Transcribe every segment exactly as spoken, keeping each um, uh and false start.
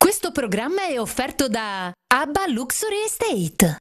Questo programma è offerto da Abba Luxury Estate.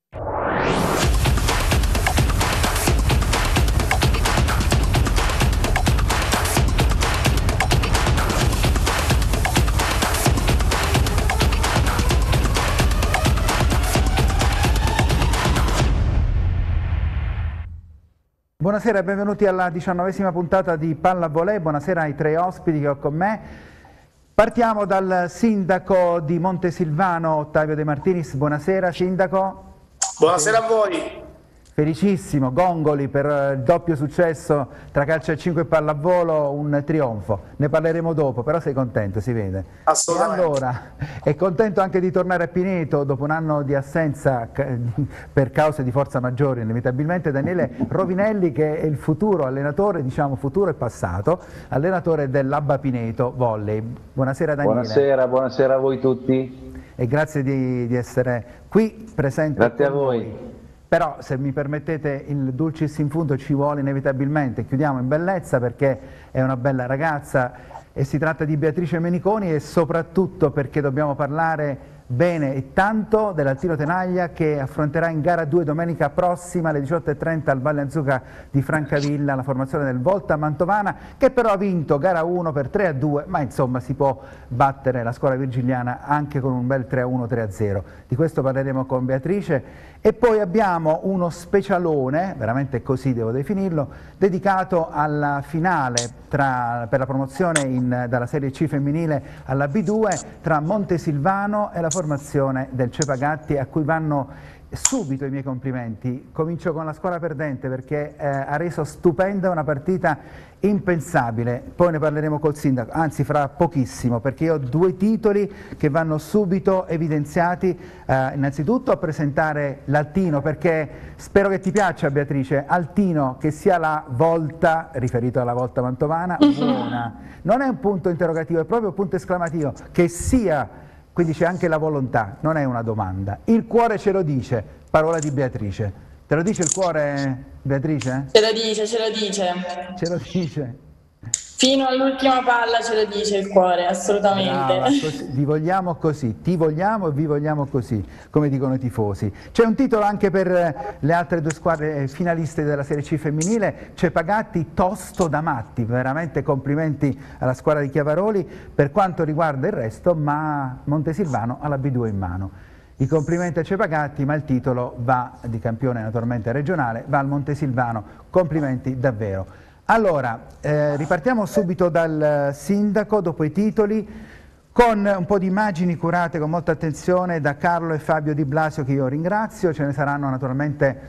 Buonasera e benvenuti alla diciannovesima puntata di Pallavolo. Buonasera ai tre ospiti che ho con me. Partiamo dal sindaco di Montesilvano, Ottavio De Martinis. Buonasera sindaco. Buonasera a voi. Felicissimo, gongoli per il doppio successo tra calcio a cinque e pallavolo, un trionfo. Ne parleremo dopo, però sei contento, si vede. Assolutamente. E allora, è contento anche di tornare a Pineto dopo un anno di assenza per cause di forza maggiore, inevitabilmente. Daniele Rovinelli, che è il futuro allenatore, diciamo futuro e passato, allenatore dell'Abba Pineto Volley. Buonasera Daniele. Buonasera, buonasera a voi tutti. E grazie di, di essere qui presente. Grazie a con voi. noi. Però, se mi permettete, il dulcis in fundo ci vuole inevitabilmente. Chiudiamo in bellezza perché è una bella ragazza e si tratta di Beatrice Meniconi, e soprattutto perché dobbiamo parlare bene e tanto dell'Altino Tenaglia, che affronterà in gara due domenica prossima alle diciotto e trenta al Valle Anzuca di Francavilla la formazione del Volta Mantovana, che però ha vinto gara uno per tre a due, ma insomma si può battere la scuola virgiliana anche con un bel tre a uno, tre a zero. Di questo parleremo con Beatrice. E poi abbiamo uno specialone, veramente così devo definirlo, dedicato alla finale tra, per la promozione in, dalla Serie C femminile alla B due tra Montesilvano e la formazione del Cepagatti, a cui vanno subito i miei complimenti. Comincio con la squadra perdente perché eh, ha reso stupenda una partita impensabile, poi ne parleremo col sindaco, anzi fra pochissimo, perché io ho due titoli che vanno subito evidenziati. Eh, innanzitutto a presentare l'Altino, perché spero che ti piaccia Beatrice, Altino, che sia la volta, riferito alla Volta Mantovana, buona, non è un punto interrogativo, è proprio un punto esclamativo, che sia, quindi c'è anche la volontà, non è una domanda, il cuore ce lo dice, parola di Beatrice. Te lo dice il cuore, Beatrice? Ce lo dice, ce lo dice. Ce lo dice. Fino all'ultima palla ce lo dice il cuore, assolutamente. Brava, così, vi vogliamo così, ti vogliamo e vi vogliamo così, come dicono i tifosi. C'è un titolo anche per le altre due squadre finaliste della Serie C femminile, Cepagatti tosto da matti, veramente complimenti alla squadra di Chiavaroli per quanto riguarda il resto, ma Montesilvano ha la B due in mano. I complimenti a Cepagatti, ma il titolo va, di campione naturalmente regionale, va al Montesilvano, complimenti davvero. Allora, eh, ripartiamo subito dal sindaco, dopo i titoli, con un po' di immagini curate con molta attenzione da Carlo e Fabio Di Blasio, che io ringrazio. Ce ne saranno naturalmente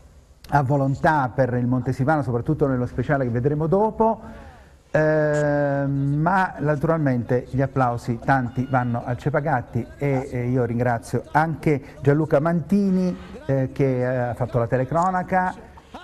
a volontà per il Montesilvano, soprattutto nello speciale che vedremo dopo. Eh, ma naturalmente gli applausi tanti vanno al Cepagatti e eh, io ringrazio anche Gianluca Mantini eh, che eh, ha fatto la telecronaca,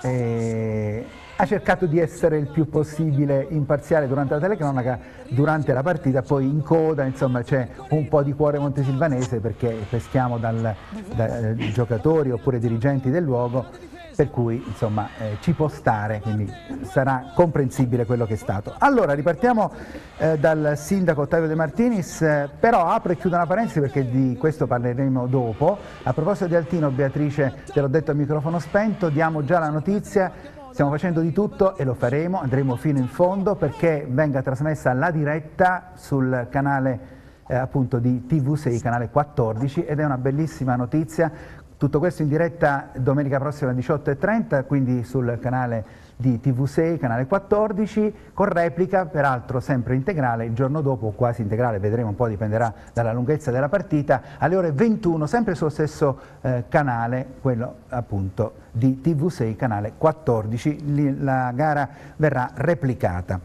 eh, ha cercato di essere il più possibile imparziale durante la telecronaca, durante la partita, poi in coda insomma c'è un po' di cuore montesilvanese perché peschiamo dal, dai giocatori oppure dirigenti del luogo, per cui insomma eh, ci può stare, quindi sarà comprensibile quello che è stato. Allora ripartiamo eh, dal sindaco Ottavio De Martinis, eh, però apro e chiudo una parentesi perché di questo parleremo dopo. A proposito di Altino, Beatrice, te l'ho detto a microfono spento, diamo già la notizia, stiamo facendo di tutto e lo faremo, andremo fino in fondo perché venga trasmessa la diretta sul canale eh, appunto di T V sei, canale quattordici, ed è una bellissima notizia. Tutto questo in diretta domenica prossima alle diciotto e trenta, quindi sul canale di T V sei, canale quattordici, con replica, peraltro sempre integrale, il giorno dopo quasi integrale, vedremo un po', dipenderà dalla lunghezza della partita, alle ore ventuno, sempre sullo stesso eh, canale, quello appunto di T V sei, canale quattordici, Lì la gara verrà replicata.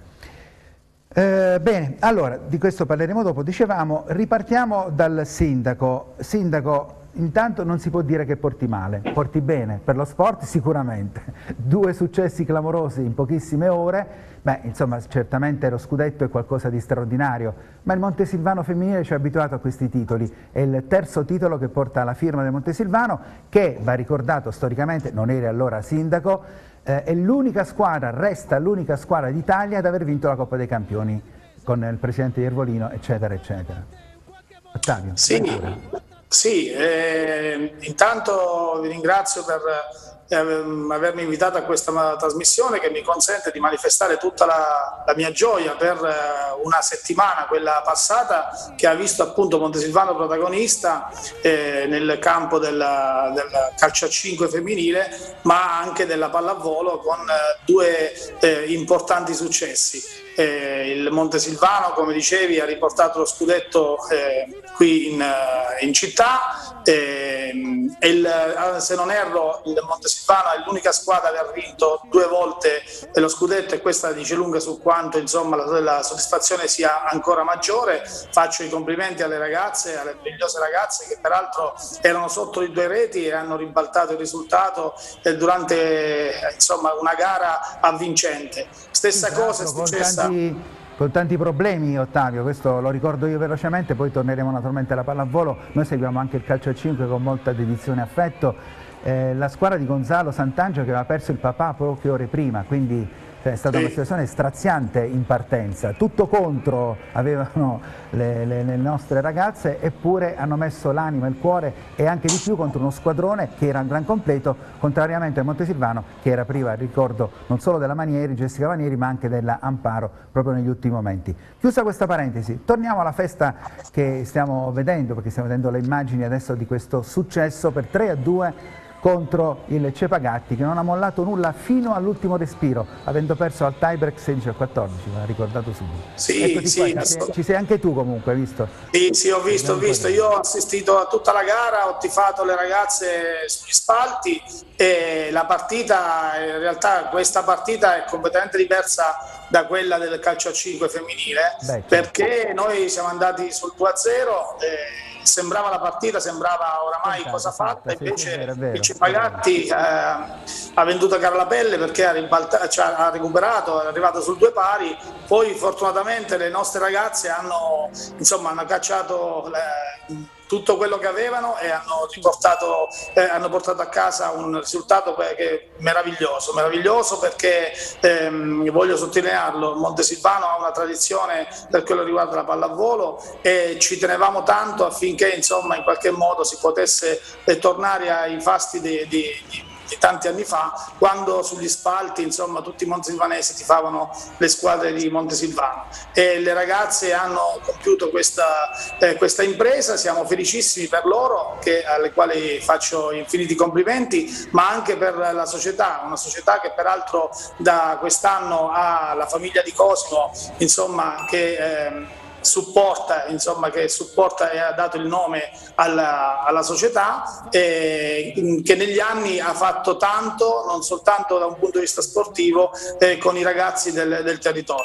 Eh, bene, allora di questo parleremo dopo, dicevamo, ripartiamo dal sindaco. Sindaco, intanto non si può dire che porti male, porti bene, per lo sport sicuramente, due successi clamorosi in pochissime ore, beh insomma certamente lo scudetto è qualcosa di straordinario, ma il Montesilvano femminile ci ha abituato a questi titoli, è il terzo titolo che porta la firma del Montesilvano, che va ricordato storicamente, non eri allora sindaco, eh, è l'unica squadra, resta l'unica squadra d'Italia ad aver vinto la Coppa dei Campioni, con il presidente Iervolino eccetera eccetera. Ottavio, Sì, sì eh, intanto vi ringrazio per eh, avermi invitato a questa trasmissione che mi consente di manifestare tutta la, la mia gioia per eh, una settimana, quella passata, che ha visto appunto Montesilvano protagonista eh, nel campo del, del calcio a cinque femminile, ma anche della pallavolo, con eh, due eh, importanti successi. Eh, il Montesilvano, come dicevi, ha riportato lo scudetto eh, qui in, in città eh, e il, se non erro il Montesilvano è l'unica squadra che ha vinto due volte lo scudetto, e questa dice lunga su quanto insomma la, la soddisfazione sia ancora maggiore. Faccio i complimenti alle ragazze, alle brilliose ragazze che peraltro erano sotto di due reti e hanno ribaltato il risultato eh, durante insomma una gara avvincente. Stessa sì, cosa è successa con tanti problemi, Ottavio, questo lo ricordo io velocemente, poi torneremo naturalmente alla pallavolo. Noi seguiamo anche il calcio a cinque con molta dedizione e affetto. Eh, la squadra di Gonzalo Sant'Angelo che aveva perso il papà poche ore prima, quindi cioè, è stata sì. una situazione straziante in partenza, tutto contro avevano le, le, le nostre ragazze, eppure hanno messo l'anima, il cuore e anche di più contro uno squadrone che era in gran completo, contrariamente a Montesilvano che era priva, ricordo, non solo della Manieri, Jessica Manieri, ma anche della Amparo proprio negli ultimi momenti. Chiusa questa parentesi, torniamo alla festa che stiamo vedendo, perché stiamo vedendo le immagini adesso di questo successo per tre a due contro il Cepagatti, che non ha mollato nulla fino all'ultimo respiro, avendo perso al tiebreak sedici a quattordici, me l'ha ricordato subito. Sì, sì, qua, ci, sei, ci sei anche tu comunque, hai visto? Sì, sì, ho visto, ho visto. Io ho assistito a tutta la gara, ho tifato le ragazze sugli spalti e la partita, in realtà questa partita è completamente diversa da quella del calcio a cinque femminile, Beh, certo. perché noi siamo andati sul due a zero e sembrava la partita, sembrava oramai esatto, cosa fatta, esatto, invece sì, è vero, il Cepagatti eh, ha venduto cara la pelle perché ha, cioè, ha recuperato, è arrivato sul due pari, poi fortunatamente le nostre ragazze hanno, insomma, hanno cacciato le, tutto quello che avevano e hanno, riportato, eh, hanno portato a casa un risultato che è meraviglioso, meraviglioso perché ehm, voglio sottolinearlo, Montesilvano ha una tradizione per quello che riguarda la pallavolo e ci tenevamo tanto affinché insomma in qualche modo si potesse eh, tornare ai fasti di, di, di tanti anni fa, quando sugli spalti insomma tutti i montesilvanesi tifavano le squadre di Montesilvano, e le ragazze hanno compiuto questa, eh, questa impresa. Siamo felicissimi per loro, che, alle quali faccio infiniti complimenti, ma anche per la società, una società che peraltro da quest'anno ha la famiglia di Cosimo, insomma, che eh, supporta, insomma, che supporta e ha dato il nome alla, alla società, eh, che negli anni ha fatto tanto, non soltanto da un punto di vista sportivo, eh, con i ragazzi del, del territorio.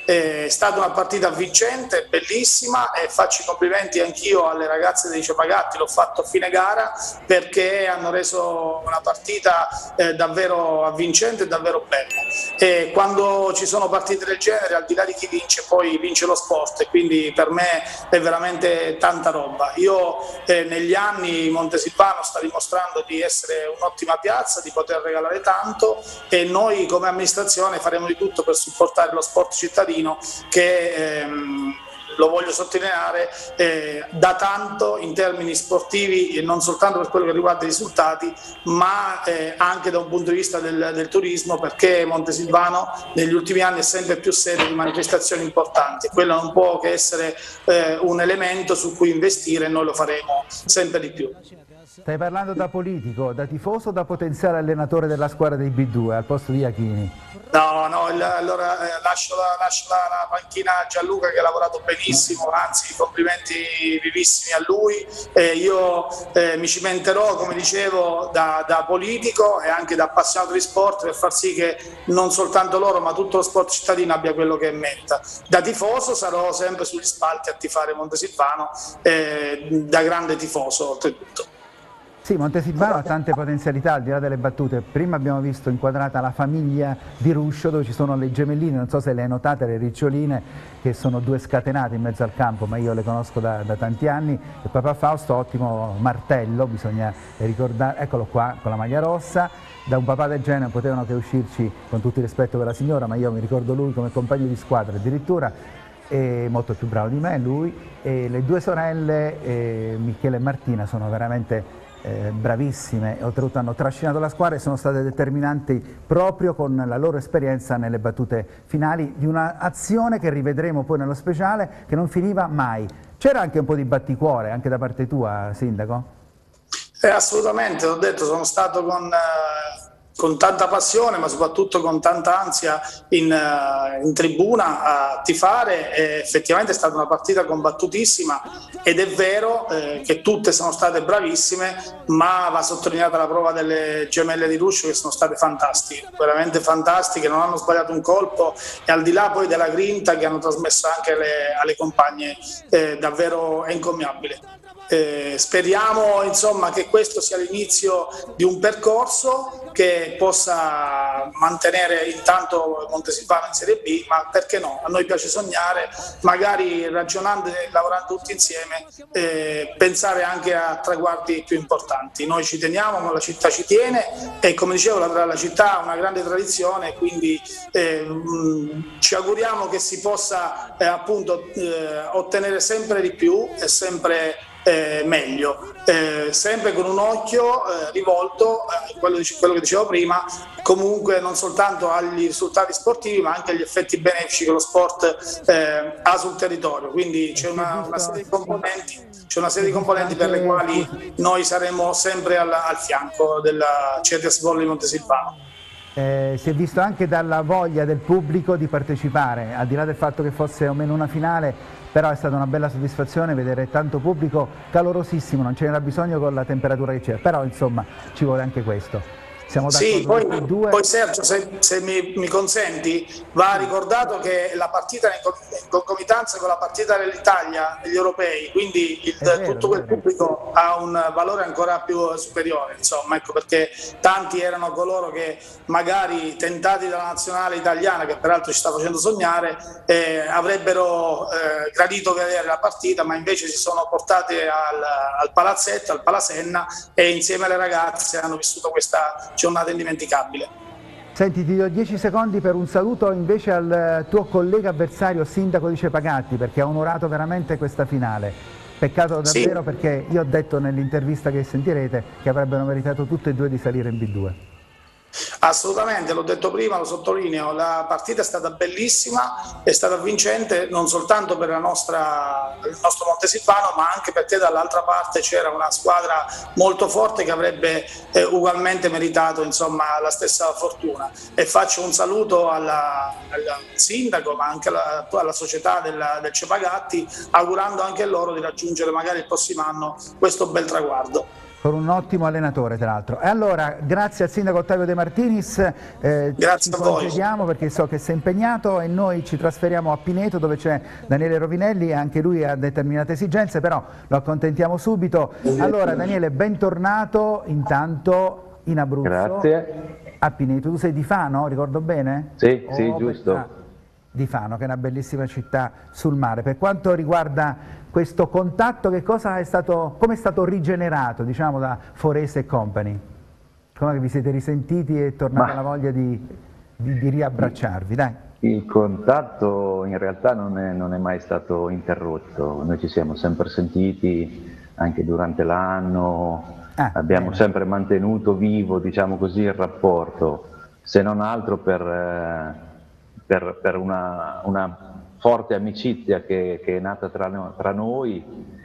È stata una partita vincente, bellissima, e faccio i complimenti anch'io alle ragazze dei Cepagatti, l'ho fatto a fine gara perché hanno reso una partita eh, davvero avvincente e davvero bella. E quando ci sono partite del genere, al di là di chi vince, poi vince lo sport, e quindi per me è veramente tanta roba. Io eh, negli anni Montesilvano sta dimostrando di essere un'ottima piazza, di poter regalare tanto, e noi come amministrazione faremo di tutto per supportare lo sport cittadino che ehm, lo voglio sottolineare, eh, da tanto in termini sportivi, e non soltanto per quello che riguarda i risultati, ma eh, anche da un punto di vista del, del turismo, perché Montesilvano negli ultimi anni è sempre più sede di manifestazioni importanti. Quello non può che essere eh, un elemento su cui investire, e noi lo faremo sempre di più. Stai parlando da politico, da tifoso o da potenziale allenatore della squadra dei B due al posto di Iachini? No, no, il, allora eh, lascio, la, lascio la, la panchina a Gianluca, che ha lavorato benissimo, anzi complimenti vivissimi a lui. Eh, io eh, mi cimenterò, come dicevo, da, da politico e anche da appassionato di sport, per far sì che non soltanto loro ma tutto lo sport cittadino abbia quello che merita. Da tifoso sarò sempre sugli spalti a tifare Montesilvano, eh, da grande tifoso oltretutto. Sì, Montesilvano ha tante potenzialità, al di là delle battute. Prima abbiamo visto inquadrata la famiglia di Ruscio, dove ci sono le gemelline, non so se le hai notate, le riccioline, che sono due scatenate in mezzo al campo, ma io le conosco da, da tanti anni. Il papà Fausto, ottimo martello, bisogna ricordare, eccolo qua, con la maglia rossa. Da un papà del genere potevano che uscirci, con tutto il rispetto per la signora, ma io mi ricordo lui come compagno di squadra addirittura. è molto più bravo di me lui, e le due sorelle, eh, Michele e Martina, sono veramente eh, bravissime, oltretutto hanno trascinato la squadra e sono state determinanti proprio con la loro esperienza nelle battute finali di un'azione che rivedremo poi nello speciale, che non finiva mai. C'era anche un po' di batticuore anche da parte tua, Sindaco? Eh, assolutamente, l'ho detto, sono stato con, eh, con tanta passione, ma soprattutto con tanta ansia in, uh, in tribuna a tifare. E effettivamente è stata una partita combattutissima ed è vero eh, che tutte sono state bravissime, ma va sottolineata la prova delle gemelle di Ruscio, che sono state fantastiche, veramente fantastiche, non hanno sbagliato un colpo, e al di là poi della grinta che hanno trasmesso anche alle, alle compagne, eh, davvero encomiabile. Eh, speriamo insomma che questo sia l'inizio di un percorso che possa mantenere intanto Montesilvano in Serie B, ma perché no? A noi piace sognare, magari ragionando e lavorando tutti insieme, eh, pensare anche a traguardi più importanti. Noi ci teniamo, ma la città ci tiene, e come dicevo la, la città ha una grande tradizione, quindi eh, mh, ci auguriamo che si possa eh, appunto eh, ottenere sempre di più e sempre Eh, meglio, eh, sempre con un occhio eh, rivolto a eh, quello, quello che dicevo prima, comunque non soltanto agli risultati sportivi, ma anche agli effetti benefici che lo sport eh, ha sul territorio. Quindi c'è una, una serie di componenti, c'è una serie di componenti per le quali noi saremo sempre al, al fianco della Cerrias Volley di Montesilvano. Eh, si è visto anche dalla voglia del pubblico di partecipare, al di là del fatto che fosse o meno una finale, però è stata una bella soddisfazione vedere tanto pubblico calorosissimo, non ce n'era bisogno con la temperatura che c'era, però insomma ci vuole anche questo. Siamo sì, poi, due. poi Sergio, se, se mi, mi consenti, va ricordato che la partita è in concomitanza con la partita dell'Italia e gli europei, quindi il, vero, tutto quel pubblico ha un valore ancora più superiore, insomma, ecco perché tanti erano coloro che magari tentati dalla nazionale italiana, che peraltro ci sta facendo sognare, eh, avrebbero eh, gradito vedere la partita, ma invece si sono portati al, al palazzetto, al Palasenna, e insieme alle ragazze hanno vissuto questa giornata indimenticabile. Senti, ti do dieci secondi per un saluto invece al tuo collega avversario, sindaco di Cepagatti, perché ha onorato veramente questa finale. Peccato davvero, sì, perché io ho detto nell'intervista che sentirete che avrebbero meritato tutte e due di salire in B due. Assolutamente, l'ho detto prima, lo sottolineo, la partita è stata bellissima, è stata vincente non soltanto per la nostra, il nostro Montesilvano, ma anche perché dall'altra parte c'era una squadra molto forte che avrebbe eh, ugualmente meritato insomma la stessa fortuna. E faccio un saluto alla, al sindaco, ma anche alla, alla società della, del Cepagatti, augurando anche loro di raggiungere magari il prossimo anno questo bel traguardo. Con un ottimo allenatore tra l'altro. E allora, grazie al sindaco Ottavio De Martinis, eh, grazie ci a voi. concediamo perché so che sei impegnato, e noi ci trasferiamo a Pineto dove c'è Daniele Rovinelli, e anche lui ha determinate esigenze, però lo accontentiamo subito. Allora Daniele, bentornato intanto in Abruzzo. Grazie. A Pineto. Tu sei di Fano, ricordo bene? Sì, oh, sì, giusto. Ah, di Fano, che è una bellissima città sul mare. Per quanto riguarda questo contatto, che cosa è stato, come è stato rigenerato, diciamo, da Forese e Company? Come vi siete risentiti e è tornata Ma... la voglia di, di, di riabbracciarvi? Dai. Il contatto in realtà non è, non è mai stato interrotto, noi ci siamo sempre sentiti anche durante l'anno, ah, abbiamo bene. sempre mantenuto vivo, diciamo così, il rapporto, se non altro per, eh, per, per una, una forte amicizia che, che è nata tra, no, tra noi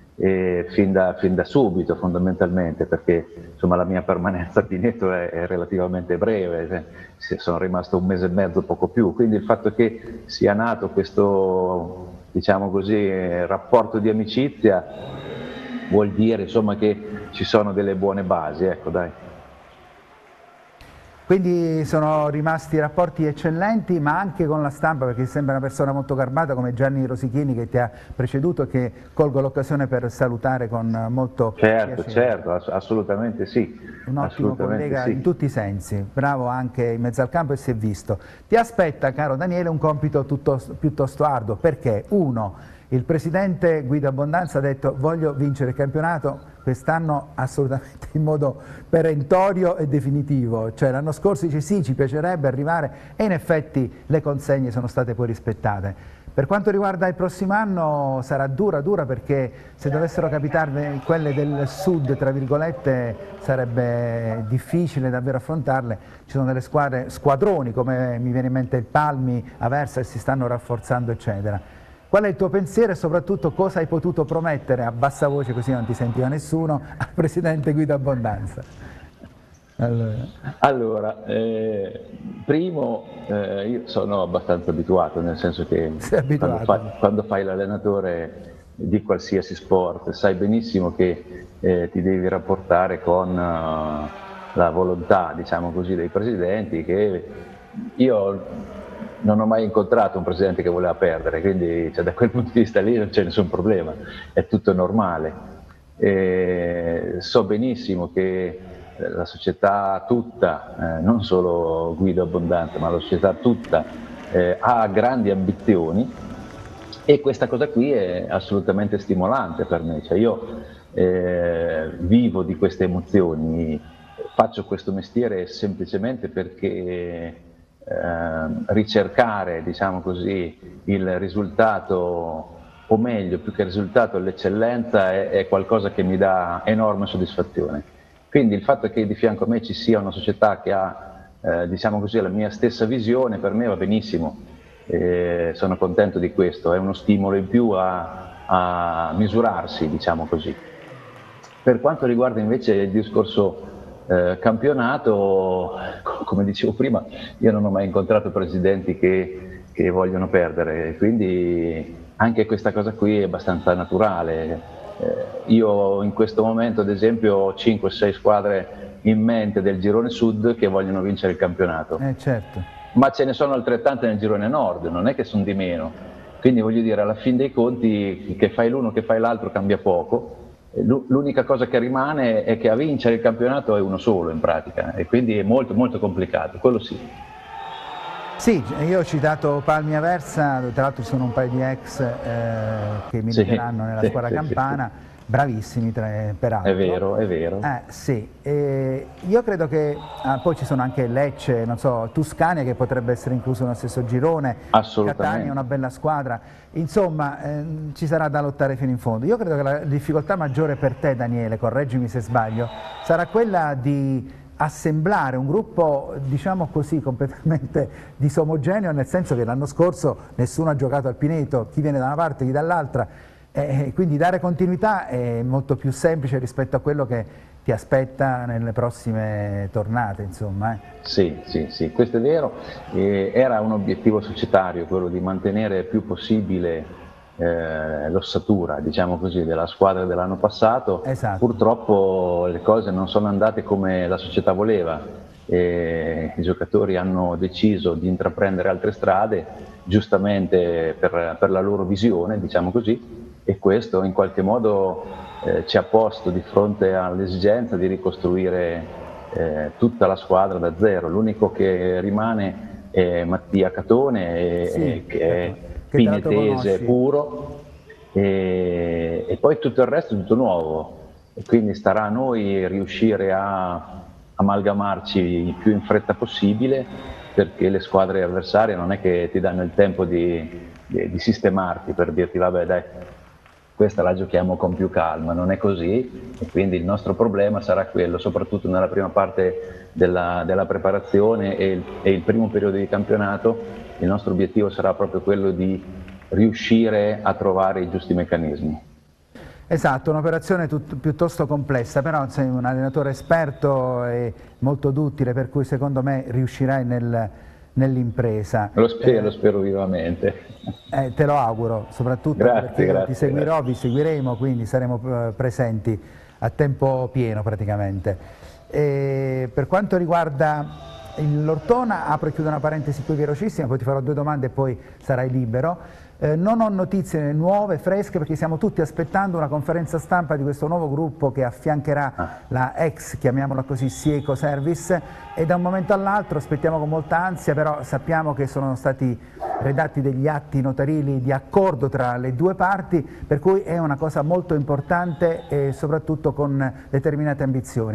eh, fin, da, fin da subito fondamentalmente, perché insomma la mia permanenza a Pineto è, è relativamente breve, eh, sono rimasto un mese e mezzo, poco più, quindi il fatto che sia nato questo, diciamo così, rapporto di amicizia vuol dire insomma che ci sono delle buone basi, ecco dai. Quindi sono rimasti rapporti eccellenti, ma anche con la stampa, perché sembra una persona molto garbata come Gianni Rosichini che ti ha preceduto, che colgo l'occasione per salutare con molto certo, piacere. Certo, ass assolutamente sì. Un ottimo collega sì. in tutti i sensi, bravo anche in mezzo al campo e si è visto. Ti aspetta, caro Daniele, un compito tutto, piuttosto arduo, perché uno, il presidente Guido Abbondanza ha detto voglio vincere il campionato quest'anno assolutamente in modo perentorio e definitivo, cioè l'anno scorso dice sì, ci piacerebbe arrivare, e in effetti le consegne sono state poi rispettate. Per quanto riguarda il prossimo anno sarà dura, dura perché se dovessero capitarvi quelle del sud, tra virgolette, sarebbe difficile davvero affrontarle. Ci sono delle squadre, squadroni come mi viene in mente il Palmi, Aversa, che si stanno rafforzando eccetera. Qual è il tuo pensiero e soprattutto cosa hai potuto promettere a bassa voce, così non ti sentiva nessuno, al presidente Guido Abbondanza? Allora, allora eh, primo, eh, io sono abbastanza abituato, nel senso che quando, fa, quando fai l'allenatore di qualsiasi sport sai benissimo che eh, ti devi rapportare con uh, la volontà, diciamo così, dei presidenti, che io non ho mai incontrato un presidente che voleva perdere, quindi cioè, da quel punto di vista lì non c'è nessun problema, è tutto normale. E so benissimo che la società tutta, eh, non solo Guido Abbondanza, ma la società tutta eh, ha grandi ambizioni e questa cosa qui è assolutamente stimolante per me. Cioè io eh, vivo di queste emozioni, faccio questo mestiere semplicemente perché eh, ricercare, diciamo così, il risultato, o meglio, più che il risultato, l'eccellenza è, è qualcosa che mi dà enorme soddisfazione. Quindi il fatto che di fianco a me ci sia una società che ha, eh, diciamo così, la mia stessa visione, per me va benissimo, eh, sono contento di questo, è uno stimolo in più a, a misurarsi, diciamo così. Per quanto riguarda invece il discorso eh, campionato, come dicevo prima, io non ho mai incontrato presidenti che, che vogliono perdere, quindi anche questa cosa qui è abbastanza naturale. Eh, io in questo momento ad esempio ho cinque sei squadre in mente del girone sud che vogliono vincere il campionato, eh, certo. Ma ce ne sono altrettante nel girone nord, non è che sono di meno, quindi voglio dire, alla fin dei conti che fai l'uno che fai l'altro cambia poco, l'unica cosa che rimane è che a vincere il campionato è uno solo in pratica e quindi è molto molto complicato, quello sì. Sì, io ho citato Palmi Aversa, tra l'altro ci sono un paio di ex eh, che militeranno sì, nella squadra sì, campana, sì, sì. Bravissimi tra, peraltro. È vero, è vero. Eh, sì, e io credo che ah, poi ci sono anche Lecce, non so, Tuscania che potrebbe essere incluso nello stesso girone, Catania è una bella squadra, insomma eh, ci sarà da lottare fino in fondo. Io credo che la difficoltà maggiore per te, Daniele, correggimi se sbaglio, sarà quella di assemblare un gruppo, diciamo così, completamente disomogeneo, nel senso che l'anno scorso nessuno ha giocato al Pineto, chi viene da una parte, chi dall'altra, e quindi dare continuità è molto più semplice rispetto a quello che ti aspetta nelle prossime tornate, insomma. Eh. Sì, sì, sì, questo è vero. Eh, era un obiettivo societario quello di mantenere il più possibile Eh, l'ossatura, diciamo così, della squadra dell'anno passato. Esatto. Purtroppo le cose non sono andate come la società voleva e i giocatori hanno deciso di intraprendere altre strade, giustamente per, per la loro visione, diciamo così, e questo in qualche modo eh, ci ha posto di fronte all'esigenza di ricostruire eh, tutta la squadra da zero. L'unico che rimane è Mattia Catone, e, sì, e, che è Che pinetese puro e, e poi tutto il resto è tutto nuovo e quindi starà a noi riuscire a amalgamarci il più in fretta possibile, perché le squadre avversarie non è che ti danno il tempo di, di, di sistemarti per dirti vabbè dai, questa la giochiamo con più calma, non è così e quindi il nostro problema sarà quello, soprattutto nella prima parte della, della preparazione e il, e il primo periodo di campionato. Il nostro obiettivo sarà proprio quello di riuscire a trovare i giusti meccanismi. Esatto, un'operazione piuttosto complessa, però sei un allenatore esperto e molto duttile, per cui secondo me riuscirai nel, nell'impresa. Lo spero, eh, lo spero vivamente. Eh, te lo auguro, soprattutto grazie, perché grazie, ti seguirò, grazie. vi seguiremo, quindi saremo eh, presenti a tempo pieno praticamente. E per quanto riguarda l'Ortona, apro e chiudo una parentesi qui velocissima, poi ti farò due domande e poi sarai libero. Eh, non ho notizie nuove, fresche, perché stiamo tutti aspettando una conferenza stampa di questo nuovo gruppo che affiancherà ah. la ex, chiamiamola così, Sieco Service, e da un momento all'altro aspettiamo con molta ansia, però sappiamo che sono stati redatti degli atti notarili di accordo tra le due parti, per cui è una cosa molto importante e soprattutto con determinate ambizioni.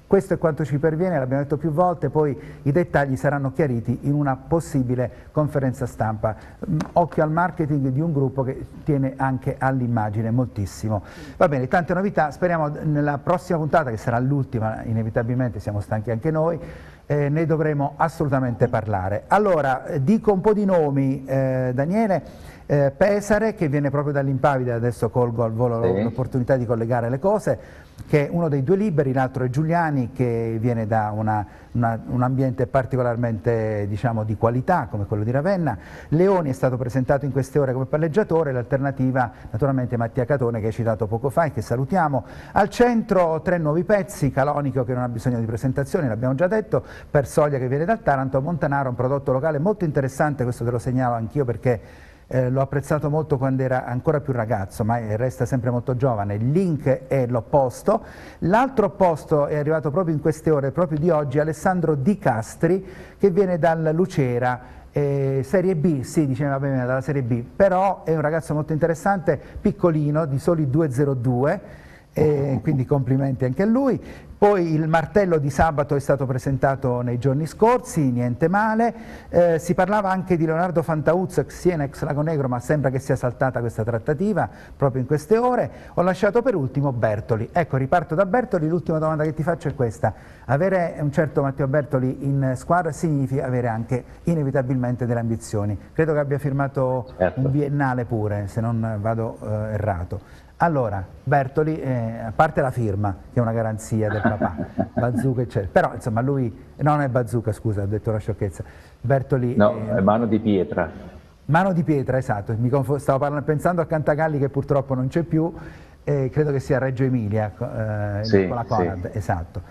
Questo è quanto ci perviene, l'abbiamo detto più volte, poi i dettagli saranno chiariti in una possibile conferenza stampa. Occhio al marketing di un gruppo che tiene anche all'immagine moltissimo. Va bene, tante novità, speriamo nella prossima puntata, che sarà l'ultima, inevitabilmente siamo stanchi anche noi, eh, ne dovremo assolutamente parlare. Allora, dico un po' di nomi, eh, Daniele. Eh, Pesare, che viene proprio dall'Impavida, adesso colgo al volo sì. l'opportunità di collegare le cose, che è uno dei due liberi, l'altro è Giuliani, che viene da una, una, un ambiente particolarmente, diciamo, di qualità come quello di Ravenna. Leoni è stato presentato in queste ore come palleggiatore, l'alternativa naturalmente Mattia Catone, che hai citato poco fa e che salutiamo. Al centro tre nuovi pezzi, Calonico che non ha bisogno di presentazioni, l'abbiamo già detto, Persoglia che viene dal Taranto, Montanaro, un prodotto locale molto interessante, questo te lo segnalo anch'io perché Eh, l'ho apprezzato molto quando era ancora più ragazzo, ma resta sempre molto giovane. Il link è l'opposto. L'altro opposto è arrivato proprio in queste ore, proprio di oggi, Alessandro Di Castri, che viene dal Lucera, eh, Serie B, sì, diceva bene, dalla Serie B, però è un ragazzo molto interessante, piccolino, di soli due virgola zero due, eh, quindi complimenti anche a lui. Poi il martello di sabato è stato presentato nei giorni scorsi, niente male. Eh, si parlava anche di Leonardo Fantauzzo, ex Siena, ex Lago Negro, ma sembra che sia saltata questa trattativa proprio in queste ore. Ho lasciato per ultimo Bertoli. Ecco, riparto da Bertoli, l'ultima domanda che ti faccio è questa. Avere un certo Matteo Bertoli in squadra significa avere anche inevitabilmente delle ambizioni. Credo che abbia firmato certo. un biennale pure, se non vado eh, errato. Allora, Bertoli, eh, a parte la firma, che è una garanzia del papà, Bazooka eccetera, però insomma lui, no, non è Bazooka, scusa, ho detto una sciocchezza, Bertoli... No, eh, è Mano di Pietra. Mano di Pietra, esatto, mi stavo parlando, pensando a Cantagalli che purtroppo non c'è più, eh, credo che sia Reggio Emilia, eh, sì, con la Conad, sì. esatto,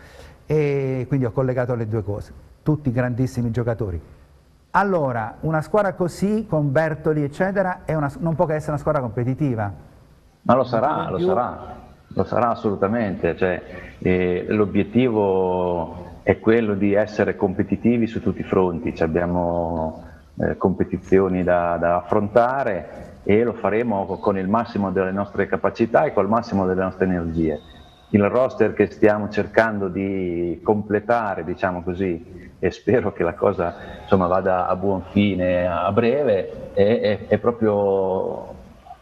e quindi ho collegato le due cose, tutti grandissimi giocatori. Allora, una squadra così, con Bertoli eccetera, è una, non può che essere una squadra competitiva. Ma lo sarà, lo sarà, lo sarà assolutamente, cioè, eh, l'obiettivo è quello di essere competitivi su tutti i fronti, cioè, abbiamo eh, competizioni da, da affrontare e lo faremo con il massimo delle nostre capacità e col massimo delle nostre energie. Il roster che stiamo cercando di completare, diciamo così, e spero che la cosa insomma, vada a buon fine a breve, è, è, è proprio...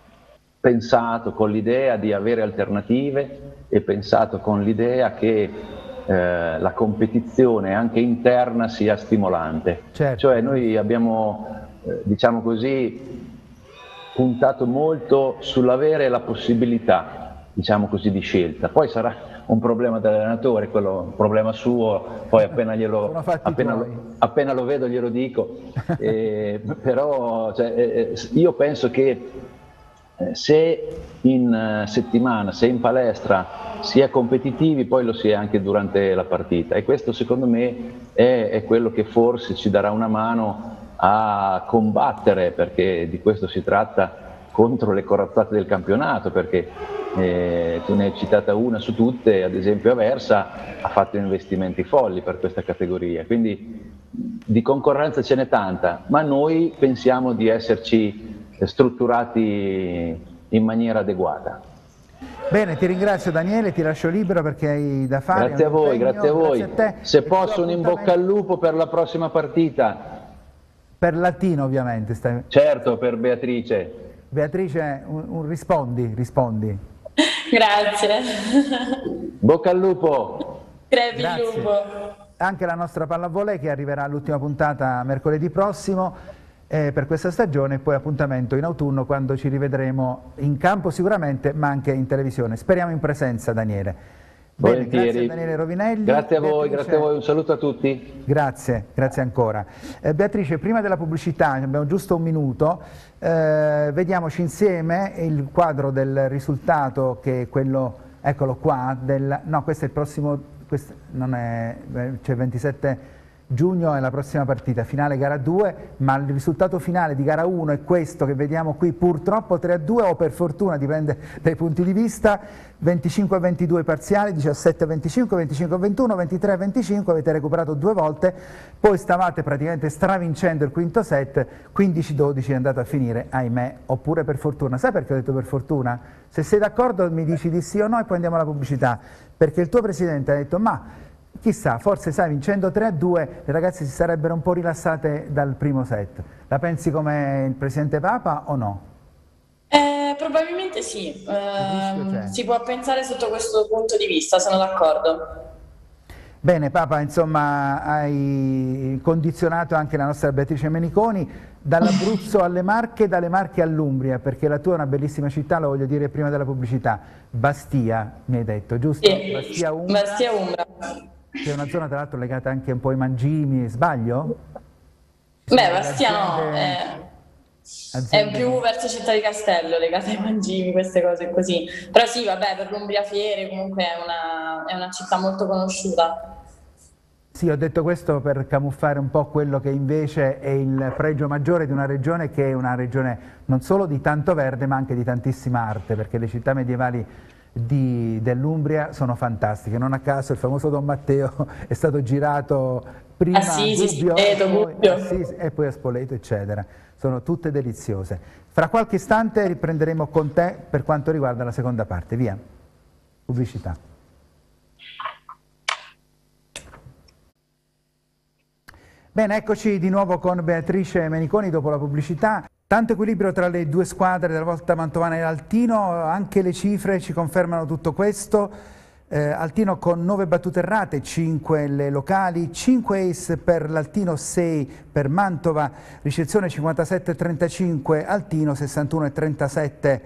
pensato con l'idea di avere alternative e pensato con l'idea che eh, la competizione anche interna sia stimolante. Certo. Cioè noi abbiamo, eh, diciamo così, puntato molto sull'avere la possibilità, diciamo così, di scelta. Poi sarà un problema dell'allenatore, quello un problema suo, poi appena, glielo, appena, lo, appena lo vedo glielo dico. eh, però cioè, eh, io penso che se in settimana, se in palestra si è competitivi, poi lo si è anche durante la partita e questo secondo me è, è quello che forse ci darà una mano a combattere, perché di questo si tratta, contro le corazzate del campionato, perché eh, tu ne hai citata una su tutte, ad esempio Aversa ha fatto investimenti folli per questa categoria, quindi di concorrenza ce n'è tanta, ma noi pensiamo di esserci strutturati in maniera adeguata. Bene, ti ringrazio Daniele, ti lascio libero perché hai da fare. Grazie a voi, impegno, grazie a voi. Grazie a te. Se posso un in bocca al lupo per la prossima partita. Per Latino ovviamente. Stai... Certo, per Beatrice. Beatrice, un, un rispondi, rispondi. Grazie. Bocca al lupo. Crepi il lupo. Anche la nostra pallavolo che arriverà all'ultima puntata mercoledì prossimo. Eh, per questa stagione e poi appuntamento in autunno quando ci rivedremo in campo sicuramente ma anche in televisione, speriamo in presenza Daniele. Bene, grazie a Daniele Rovinelli. Grazie a voi, Beatrice, grazie a voi, un saluto a tutti. Grazie, grazie ancora. Eh, Beatrice, prima della pubblicità, abbiamo giusto un minuto, eh, vediamoci insieme il quadro del risultato che è quello, eccolo qua, del, no questo è il prossimo, questo non è, c'è ventisette giugno è la prossima partita, finale gara due, ma il risultato finale di gara uno è questo che vediamo qui, purtroppo tre a due o per fortuna, dipende dai punti di vista, venticinque a ventidue parziali, diciassette a venticinque, venticinque a ventuno, ventitré a venticinque, avete recuperato due volte, poi stavate praticamente stravincendo il quinto set, quindici dodici è andato a finire, ahimè, oppure per fortuna. Sai perché ho detto per fortuna? Se sei d'accordo mi dici di sì o no e poi andiamo alla pubblicità, perché il tuo presidente ha detto ma chissà, forse sai, vincendo tre a due le ragazze si sarebbero un po' rilassate dal primo set. La pensi come il presidente Papa o no? Eh, probabilmente sì, eh, si può pensare sotto questo punto di vista, sono d'accordo. Bene Papa, insomma hai condizionato anche la nostra Beatrice Meniconi, dall'Abruzzo alle Marche, dalle Marche all'Umbria, perché la tua è una bellissima città, lo voglio dire prima della pubblicità, Bastia mi hai detto, giusto? Sì, Bastia Umbria, Bastia Umbria. Che è una zona tra l'altro legata anche un po' ai mangimi, sbaglio? Beh, Bastia no, è... Aziende... È più verso Città di Castello, legate ai mangimi, queste cose così. Però sì, vabbè, per l'Umbria Fiere comunque è una, è una città molto conosciuta. Sì, ho detto questo per camuffare un po' quello che invece è il pregio maggiore di una regione che è una regione non solo di tanto verde ma anche di tantissima arte, perché le città medievali dell'Umbria sono fantastiche. Non a caso il famoso Don Matteo è stato girato prima Assisi, a Gubbio, Spoleto, e, poi, Gubbio. Assisi, e poi a Spoleto, eccetera. Sono tutte deliziose. Fra qualche istante riprenderemo con te per quanto riguarda la seconda parte. Via. Pubblicità. Bene, eccoci di nuovo con Beatrice Meniconi dopo la pubblicità. Tanto equilibrio tra le due squadre della Volta Mantovana e Altino, anche le cifre ci confermano tutto questo. Eh, Altino con nove battute errate, cinque le locali, cinque ace per l'Altino, sei per Mantova, ricezione cinquantasette a trentacinque Altino, sessantuno a trentasette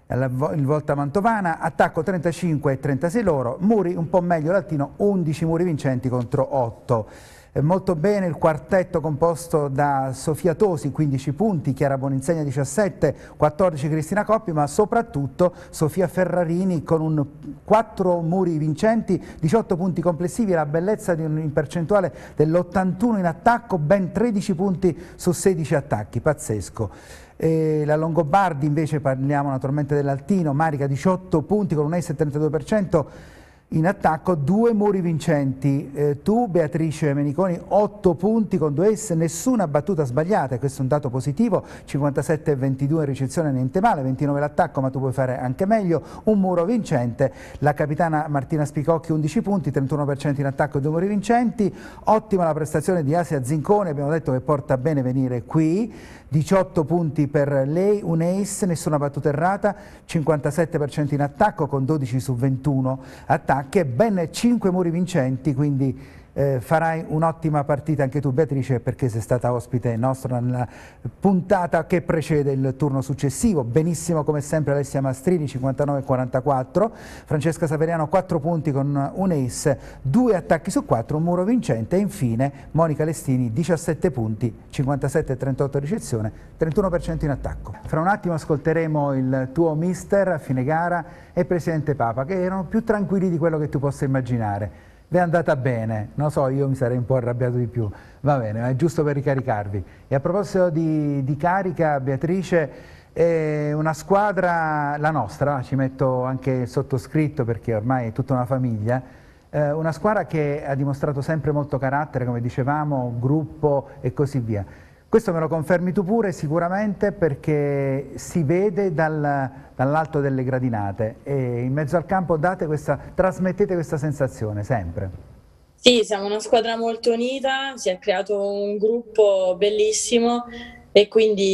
il Volta Mantovana, attacco trentacinque a trentasei loro, muri un po' meglio l'Altino, undici muri vincenti contro otto. Molto bene il quartetto composto da Sofia Tosi, quindici punti, Chiara Boninsegna diciassette, quattordici Cristina Coppi, ma soprattutto Sofia Ferrarini con un quattro muri vincenti, diciotto punti complessivi, la bellezza di un in percentuale dell'ottantuno in attacco, ben tredici punti su sedici attacchi, pazzesco. E la Longobardi invece, parliamo naturalmente dell'Altino, Marica diciotto punti con un ace trentadue per cento, in attacco, due muri vincenti. Eh, tu, Beatrice Meniconi, otto punti con due ace, nessuna battuta sbagliata, questo è un dato positivo, cinquantasette a ventidue ricezione, niente male, ventinove l'attacco, ma tu puoi fare anche meglio, un muro vincente. La capitana Martina Spicocchi, undici punti, trentuno per cento in attacco e due muri vincenti. Ottima la prestazione di Asia Zincone, abbiamo detto che porta bene venire qui, diciotto punti per lei, un ace, nessuna battuta errata, cinquantasette per cento in attacco con dodici su ventuno attacchi, che ben cinque muri vincenti, quindi eh, farai un'ottima partita anche tu Beatrice, perché sei stata ospite nostra nella puntata che precede il turno successivo. Benissimo come sempre Alessia Mastrini, cinquantanove a quarantaquattro, Francesca Saveriano quattro punti con un ace, due attacchi su quattro, un muro vincente, e infine Monica Lestini diciassette punti, cinquantasette a trentotto ricezione, trentuno per cento in attacco. Fra un attimo ascolteremo il tuo mister a fine gara e il presidente Papa, che erano più tranquilli di quello che tu possa immaginare. Vi è andata bene, non so, io mi sarei un po' arrabbiato di più, va bene, ma è giusto per ricaricarvi. E a proposito di, di carica, Beatrice, è una squadra, la nostra, ci metto anche il sottoscritto perché ormai è tutta una famiglia, eh, una squadra che ha dimostrato sempre molto carattere, come dicevamo, gruppo e così via. Questo me lo confermi tu pure sicuramente, perché si vede dal, dall'alto delle gradinate e in mezzo al campo date questa, trasmettete questa sensazione sempre. Sì, siamo una squadra molto unita, si è creato un gruppo bellissimo e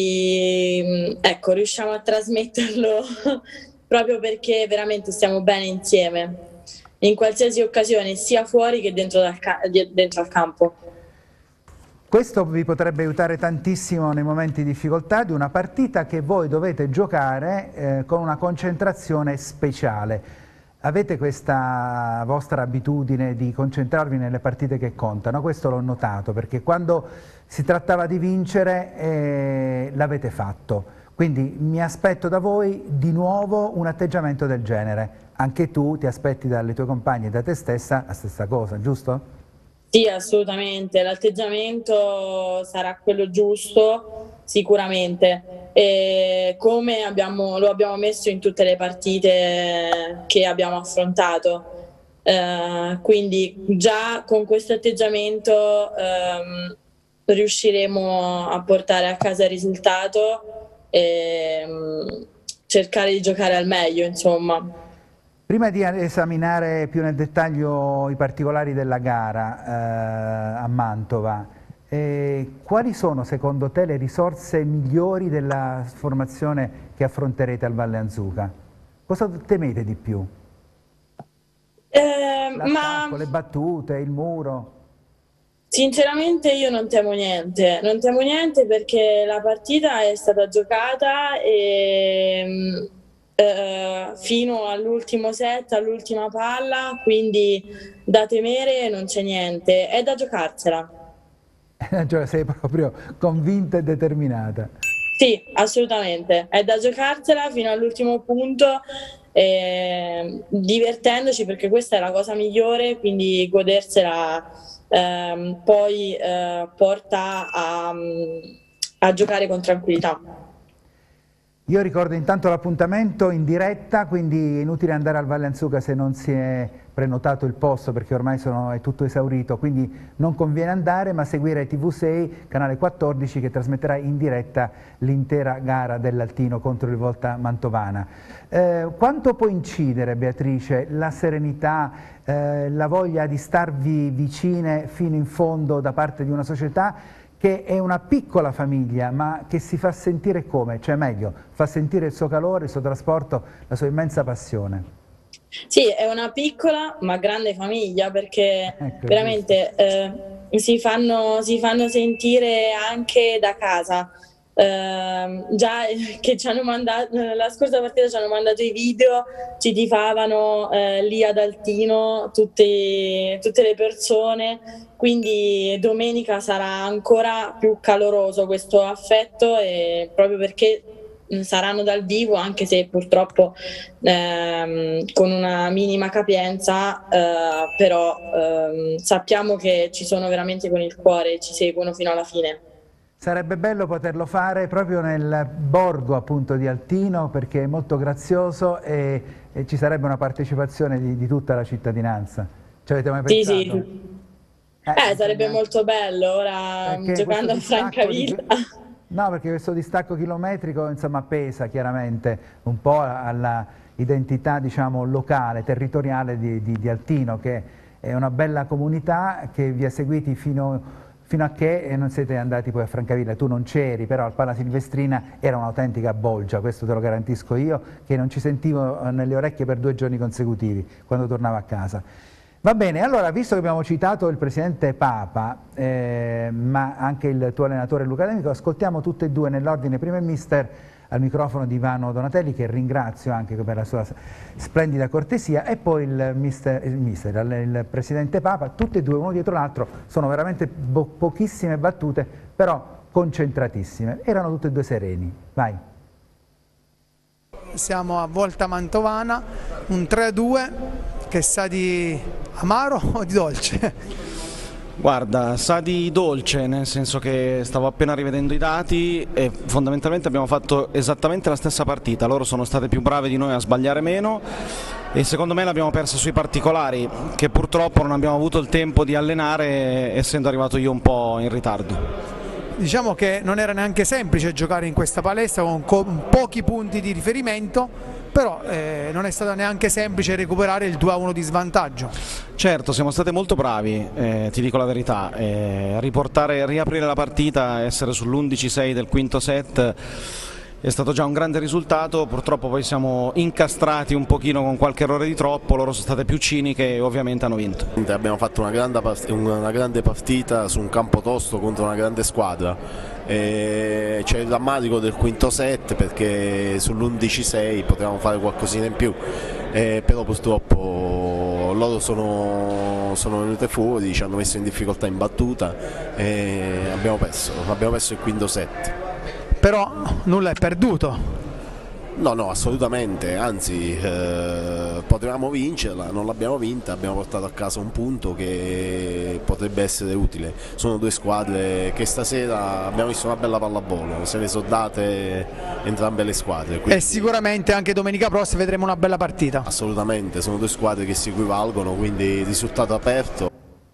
quindi ecco, riusciamo a trasmetterlo proprio perché veramente stiamo bene insieme in qualsiasi occasione, sia fuori che dentro, dal dentro al campo. Questo vi potrebbe aiutare tantissimo nei momenti di difficoltà di una partita che voi dovete giocare eh, con una concentrazione speciale. Avete questa vostra abitudine di concentrarvi nelle partite che contano? Questo l'ho notato, perché quando si trattava di vincere eh, l'avete fatto. Quindi mi aspetto da voi di nuovo un atteggiamento del genere. Anche tu ti aspetti dalle tue compagne e da te stessa la stessa cosa, giusto? Sì, assolutamente, l'atteggiamento sarà quello giusto sicuramente, e come abbiamo, lo abbiamo messo in tutte le partite che abbiamo affrontato, eh, quindi già con questo atteggiamento ehm, riusciremo a portare a casa il risultato e um, cercare di giocare al meglio, insomma. Prima di esaminare più nel dettaglio i particolari della gara eh, a Mantova, eh, quali sono secondo te le risorse migliori della formazione che affronterete al Valle Anzuca? Cosa temete di più? Eh, ma... Le battute, il muro? Sinceramente io non temo niente, non temo niente perché la partita è stata giocata e... Uh, fino all'ultimo set, all'ultima palla, quindi da temere non c'è niente, è da giocarsela. Sei proprio convinta e determinata. Sì, assolutamente, è da giocarsela fino all'ultimo punto, eh, divertendoci perché questa è la cosa migliore, quindi godersela eh, poi eh, porta a, a giocare con tranquillità. Io ricordo intanto l'appuntamento in diretta, quindi è inutile andare al Valle Anzuca se non si è prenotato il posto perché ormai sono, è tutto esaurito, quindi non conviene andare ma seguire T V sei, canale quattordici che trasmetterà in diretta l'intera gara dell'Altino contro il Volta Mantovana. Eh, quanto può incidere, Beatrice, la serenità, eh, la voglia di starvi vicine fino in fondo da parte di una società che è una piccola famiglia ma che si fa sentire come? Cioè meglio, fa sentire il suo calore, il suo trasporto, la sua immensa passione. Sì, è una piccola ma grande famiglia perché ecco, veramente eh, si, fanno, si fanno sentire anche da casa. Eh, già che ci hanno mandato la scorsa partita ci hanno mandato i video, ci tifavano eh, lì ad Altino tutte, tutte le persone, quindi domenica sarà ancora più caloroso questo affetto e proprio perché saranno dal vivo, anche se purtroppo ehm, con una minima capienza, eh, però ehm, sappiamo che ci sono veramente con il cuore e ci seguono fino alla fine. Sarebbe bello poterlo fare proprio nel borgo appunto di Altino perché è molto grazioso e, e ci sarebbe una partecipazione di, di tutta la cittadinanza. Ci avete mai pensato? Sì, sì. Eh, eh, sarebbe molto bello ora perché giocando a Francavilla. Di... No, perché questo distacco chilometrico insomma pesa chiaramente un po' alla identità diciamo locale, territoriale di, di, di Altino, che è una bella comunità che vi ha seguiti fino fino a che non siete andati poi a Francavilla. Tu non c'eri, però al Pala Silvestrina era un'autentica bolgia, questo te lo garantisco io, che non ci sentivo nelle orecchie per due giorni consecutivi quando tornavo a casa. Va bene, allora visto che abbiamo citato il presidente Papa, eh, ma anche il tuo allenatore Luca D'Amico, ascoltiamo tutte e due nell'ordine. Prima il mister al microfono di Ivano Donatelli, che ringrazio anche per la sua splendida cortesia, e poi il mister, il, mister, il presidente Papa, tutti e due uno dietro l'altro, sono veramente pochissime battute, però concentratissime, erano tutti e due sereni. Vai. Siamo a Volta Mantovana, un tre a due, che sa di amaro o di dolce? Guarda, sa di dolce, nel senso che stavo appena rivedendo i dati e fondamentalmente abbiamo fatto esattamente la stessa partita. Loro sono state più brave di noi a sbagliare meno e secondo me l'abbiamo persa sui particolari che purtroppo non abbiamo avuto il tempo di allenare essendo arrivato io un po' in ritardo. Diciamo che non era neanche semplice giocare in questa palestra con, con pochi punti di riferimento, però eh, non è stato neanche semplice recuperare il due a uno di svantaggio. Certo, siamo stati molto bravi, eh, ti dico la verità, eh, riportare, riaprire la partita, essere sull'undici sei del quinto set è stato già un grande risultato. Purtroppo poi siamo incastrati un pochino con qualche errore di troppo, loro sono state più ciniche e ovviamente hanno vinto. Abbiamo fatto una grande, una grande partita su un campo tosto contro una grande squadra. C'è il rammarico del quinto set perché sull'undici sei potevamo fare qualcosina in più, eh, però purtroppo loro sono, sono venute fuori, ci hanno messo in difficoltà in battuta e abbiamo perso, abbiamo perso il quinto set. Però nulla è perduto. No, no, assolutamente, anzi eh, potevamo vincerla, non l'abbiamo vinta, abbiamo portato a casa un punto che potrebbe essere utile. Sono due squadre che stasera abbiamo visto una bella pallavolo, se ne sono date entrambe le squadre. Quindi... E sicuramente anche domenica prossima vedremo una bella partita. Assolutamente, sono due squadre che si equivalgono, quindi risultato aperto.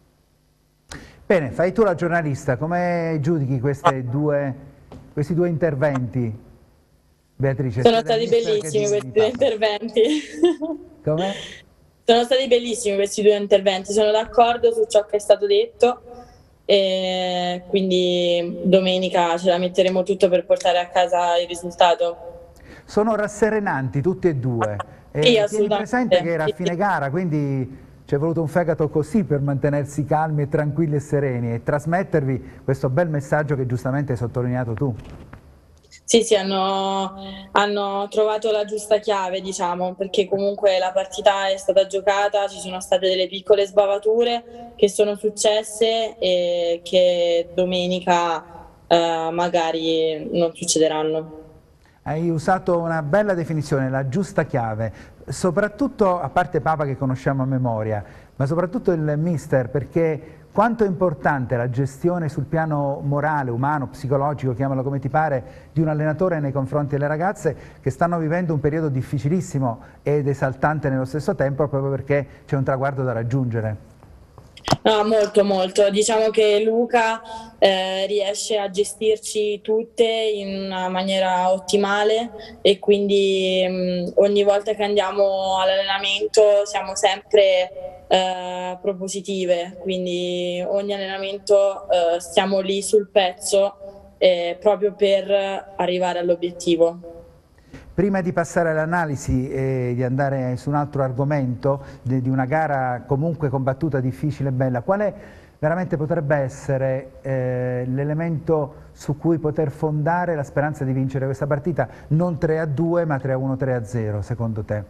Bene, fai tu la giornalista, come giudichi queste due, questi due interventi? Beatrice, sono stati bellissimi questi due interventi. Come? Sono stati bellissimi questi due interventi, sono d'accordo su ciò che è stato detto e quindi domenica ce la metteremo tutto per portare a casa il risultato. Sono rasserenanti tutti e due. E sì, tieni presente che era a fine gara, quindi ci è voluto un fegato così per mantenersi calmi e tranquilli e sereni e trasmettervi questo bel messaggio che giustamente hai sottolineato tu. Sì, sì, hanno, hanno trovato la giusta chiave, diciamo, perché comunque la partita è stata giocata, ci sono state delle piccole sbavature che sono successe e che domenica eh, magari non succederanno. Hai usato una bella definizione, la giusta chiave, soprattutto, a parte Papa che conosciamo a memoria, ma soprattutto il mister, perché quanto è importante la gestione sul piano morale, umano, psicologico, chiamalo come ti pare, di un allenatore nei confronti delle ragazze che stanno vivendo un periodo difficilissimo ed esaltante nello stesso tempo, proprio perché c'è un traguardo da raggiungere. No, molto molto, diciamo che Luca eh, riesce a gestirci tutte in una maniera ottimale e quindi mh, ogni volta che andiamo all'allenamento siamo sempre eh, propositive, quindi ogni allenamento eh, stiamo lì sul pezzo eh, proprio per arrivare all'obiettivo. Prima di passare all'analisi e di andare su un altro argomento di, di una gara comunque combattuta, difficile e bella, quale veramente potrebbe essere eh, l'elemento su cui poter fondare la speranza di vincere questa partita? Non tre a due ma tre a uno, tre a zero secondo te?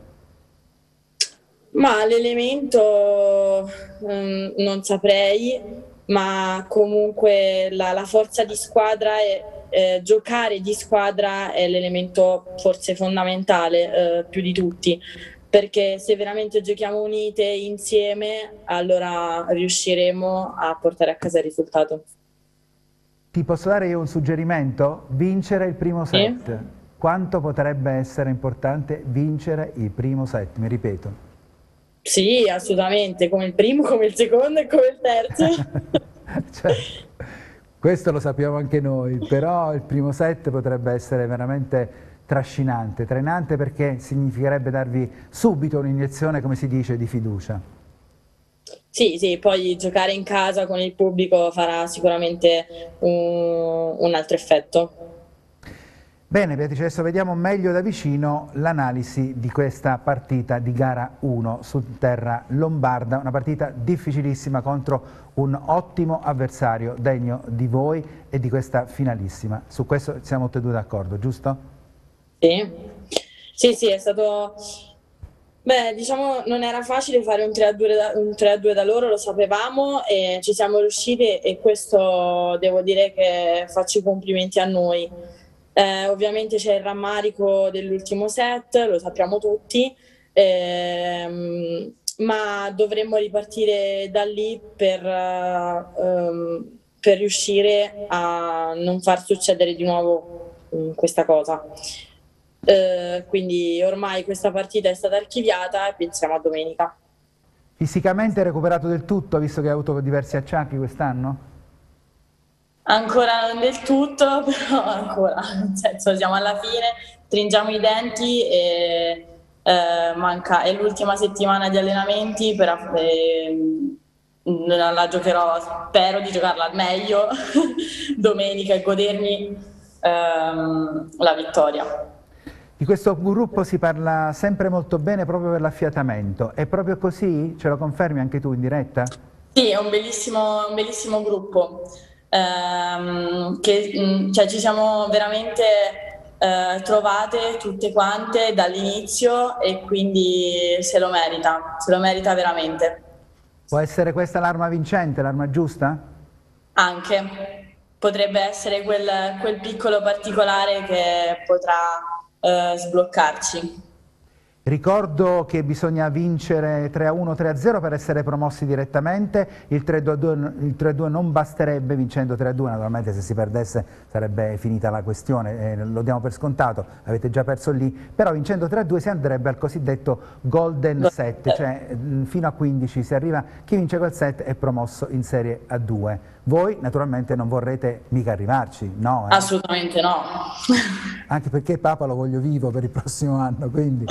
Ma l'elemento um, non saprei, ma comunque la, la forza di squadra è Eh, giocare di squadra è l'elemento forse fondamentale eh, più di tutti, perché se veramente giochiamo unite insieme allora riusciremo a portare a casa il risultato. Ti posso dare io un suggerimento? Vincere il primo set. Sì. Quanto potrebbe essere importante vincere il primo set, mi ripeto. Sì, assolutamente, come il primo, come il secondo e come il terzo. Cioè, questo lo sappiamo anche noi, però il primo set potrebbe essere veramente trascinante, trainante, perché significherebbe darvi subito un'iniezione, come si dice, di fiducia. Sì, sì, poi giocare in casa con il pubblico farà sicuramente un, un altro effetto. Bene Beatrice, adesso vediamo meglio da vicino l'analisi di questa partita di gara uno su terra lombarda, una partita difficilissima contro un ottimo avversario degno di voi e di questa finalissima. Su questo siamo tutti e due d'accordo, giusto? Sì, sì, sì, è stato... Beh, diciamo non era facile fare un tre a due da, un tre a due da loro, lo sapevamo e ci siamo riusciti e questo devo dire che faccio i complimenti a noi. Eh, ovviamente c'è il rammarico dell'ultimo set, lo sappiamo tutti, ehm, ma dovremmo ripartire da lì per, ehm, per riuscire a non far succedere di nuovo um, questa cosa. Eh, quindi ormai questa partita è stata archiviata e pensiamo a domenica. Fisicamente hai recuperato del tutto, visto che hai avuto diversi acciacchi quest'anno? Ancora non del tutto, però ancora, nel senso siamo alla fine, stringiamo i denti e eh, manca, è l'ultima settimana di allenamenti, però eh, la giocherò, spero di giocarla al meglio domenica e godermi ehm, la vittoria. Di questo gruppo si parla sempre molto bene proprio per l'affiatamento, è proprio così? Ce lo confermi anche tu in diretta? Sì, è un bellissimo, un bellissimo gruppo. Ehm, che, cioè, ci siamo veramente eh, trovate tutte quante dall'inizio e quindi se lo merita, se lo merita veramente. Può essere questa l'arma vincente, l'arma giusta? Anche, potrebbe essere quel, quel piccolo particolare che potrà eh, sbloccarci. Ricordo che bisogna vincere tre a uno, tre a zero per essere promossi direttamente, il tre a due non basterebbe, vincendo tre a due naturalmente se si perdesse sarebbe finita la questione, eh, lo diamo per scontato, avete già perso lì, però vincendo tre a due si andrebbe al cosiddetto golden set, cioè fino a quindici si arriva, chi vince quel set è promosso in serie A due. Voi naturalmente non vorrete mica arrivarci, no? Eh? Assolutamente no. Anche perché Papa lo voglio vivo per il prossimo anno, quindi...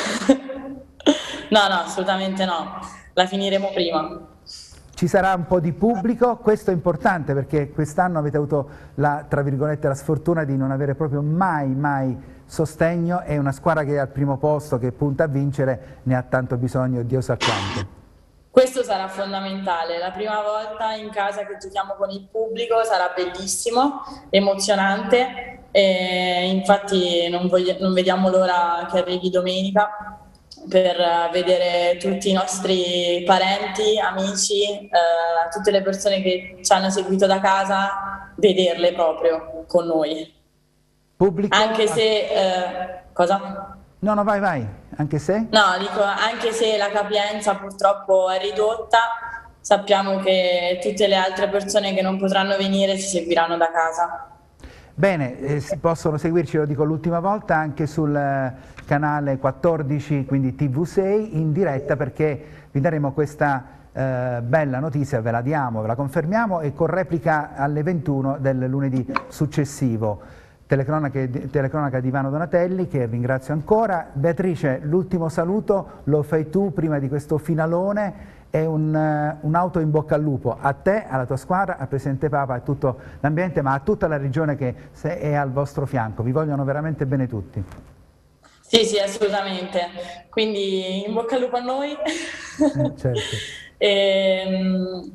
No, no, assolutamente no, la finiremo prima. Ci sarà un po' di pubblico, questo è importante perché quest'anno avete avuto la, tra virgolette, la sfortuna di non avere proprio mai, mai sostegno, e una squadra che è al primo posto, che punta a vincere, ne ha tanto bisogno, Dio sa quanto. Questo sarà fondamentale, la prima volta in casa che giochiamo con il pubblico sarà bellissimo, emozionante, e infatti non, voglio, non vediamo l'ora che arrivi domenica per vedere tutti i nostri parenti, amici, eh, tutte le persone che ci hanno seguito da casa, vederle proprio con noi. Pubblico? Anche se... Eh, cosa? No, no, vai, vai. Anche se? No, dico, anche se la capienza purtroppo è ridotta, sappiamo che tutte le altre persone che non potranno venire ci seguiranno da casa. Bene, eh, si possono seguirci, lo dico l'ultima volta, anche sul eh, canale quattordici, quindi T V sei, in diretta, perché vi daremo questa eh, bella notizia, ve la diamo, ve la confermiamo, e con replica alle ventuno del lunedì successivo. Telecronaca, telecronaca di Ivano Donatelli, che ringrazio ancora. Beatrice, l'ultimo saluto lo fai tu prima di questo finalone. È un, uh, un'auto in bocca al lupo a te, alla tua squadra, al Presidente Papa, a tutto l'ambiente, ma a tutta la regione che è al vostro fianco. Vi vogliono veramente bene tutti. Sì, sì, assolutamente. Quindi in bocca al lupo a noi. Eh, certo. e,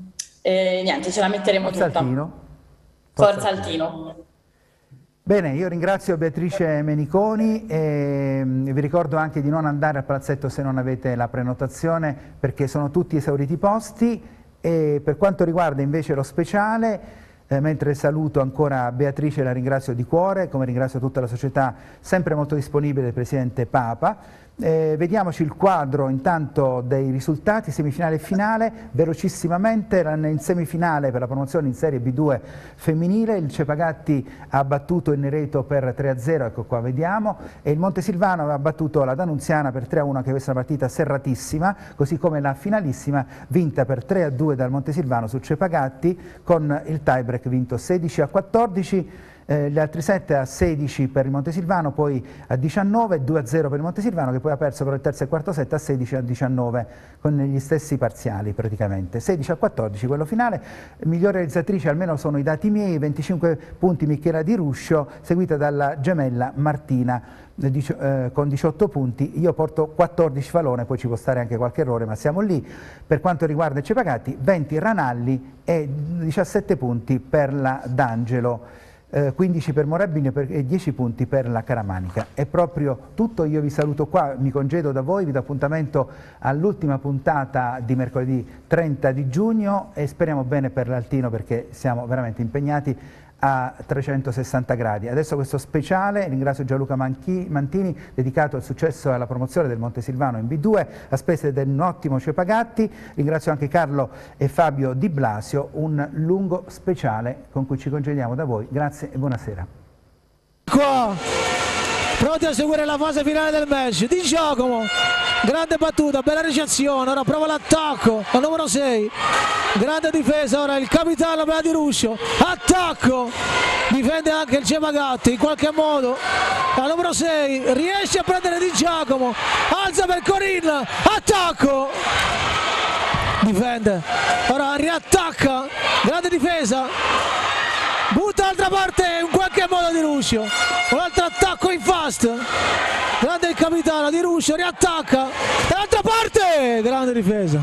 e niente, ce la metteremo Forza tutta. Altino. Forza, Forza Altino. Altino. Bene, io ringrazio Beatrice Meniconi e vi ricordo anche di non andare al palazzetto se non avete la prenotazione, perché sono tutti esauriti i posti. E per quanto riguarda invece lo speciale, eh, mentre saluto ancora Beatrice, la ringrazio di cuore, come ringrazio tutta la società sempre molto disponibile del Presidente Papa. Eh, vediamoci il quadro intanto dei risultati, semifinale e finale, velocissimamente. In semifinale per la promozione in Serie B due femminile il Cepagatti ha battuto il Nereto per tre a zero, ecco qua vediamo, e il Montesilvano aveva battuto la Danunziana per tre a uno, che questa è una partita serratissima, così come la finalissima vinta per tre a due dal Montesilvano su Cepagatti, con il tiebreak vinto sedici a quattordici. Eh, gli altri sette a sedici per il Montesilvano, poi a diciannove, due a zero per il Montesilvano, che poi ha perso per il terzo e quarto set a sedici a diciannove, con gli stessi parziali praticamente. sedici a quattordici quello finale. Migliore realizzatrice, almeno sono i dati miei, venticinque punti Michela Di Ruscio, seguita dalla gemella Martina eh, con diciotto punti. Io porto quattordici Falone, poi ci può stare anche qualche errore, ma siamo lì. Per quanto riguarda il Cepagatti, venti Ranalli e diciassette punti per la D'Angelo. quindici per Morabini e dieci punti per la Caramanica. È proprio tutto, io vi saluto qua, mi congedo da voi, vi do appuntamento all'ultima puntata di mercoledì trenta di giugno e speriamo bene per l'Altino, perché siamo veramente impegnati a trecentosessanta gradi. Adesso questo speciale, ringrazio Gianluca Manchi, Mantini, dedicato al successo e alla promozione del Montesilvano in B due, a spese del ottimo Cepagatti. Ringrazio anche Carlo e Fabio Di Blasio, un lungo speciale con cui ci congediamo da voi. Grazie e buonasera. Qua, pronti a seguire la fase finale del match. Di Giacomo, grande battuta, bella ricezione, ora prova l'attacco al numero sei, grande difesa, ora il capitano per la Di Ruscio, attacco, difende anche il Cepagatti in qualche modo, al numero sei riesce a prendere Di Giacomo, alza per Corin, attacco, difende, ora riattacca, grande difesa, butta dall'altra parte in qualche modo Di Ruscio, un altro attacco in fast, grande il capitano Di Ruscio, riattacca, dall'altra parte, grande difesa,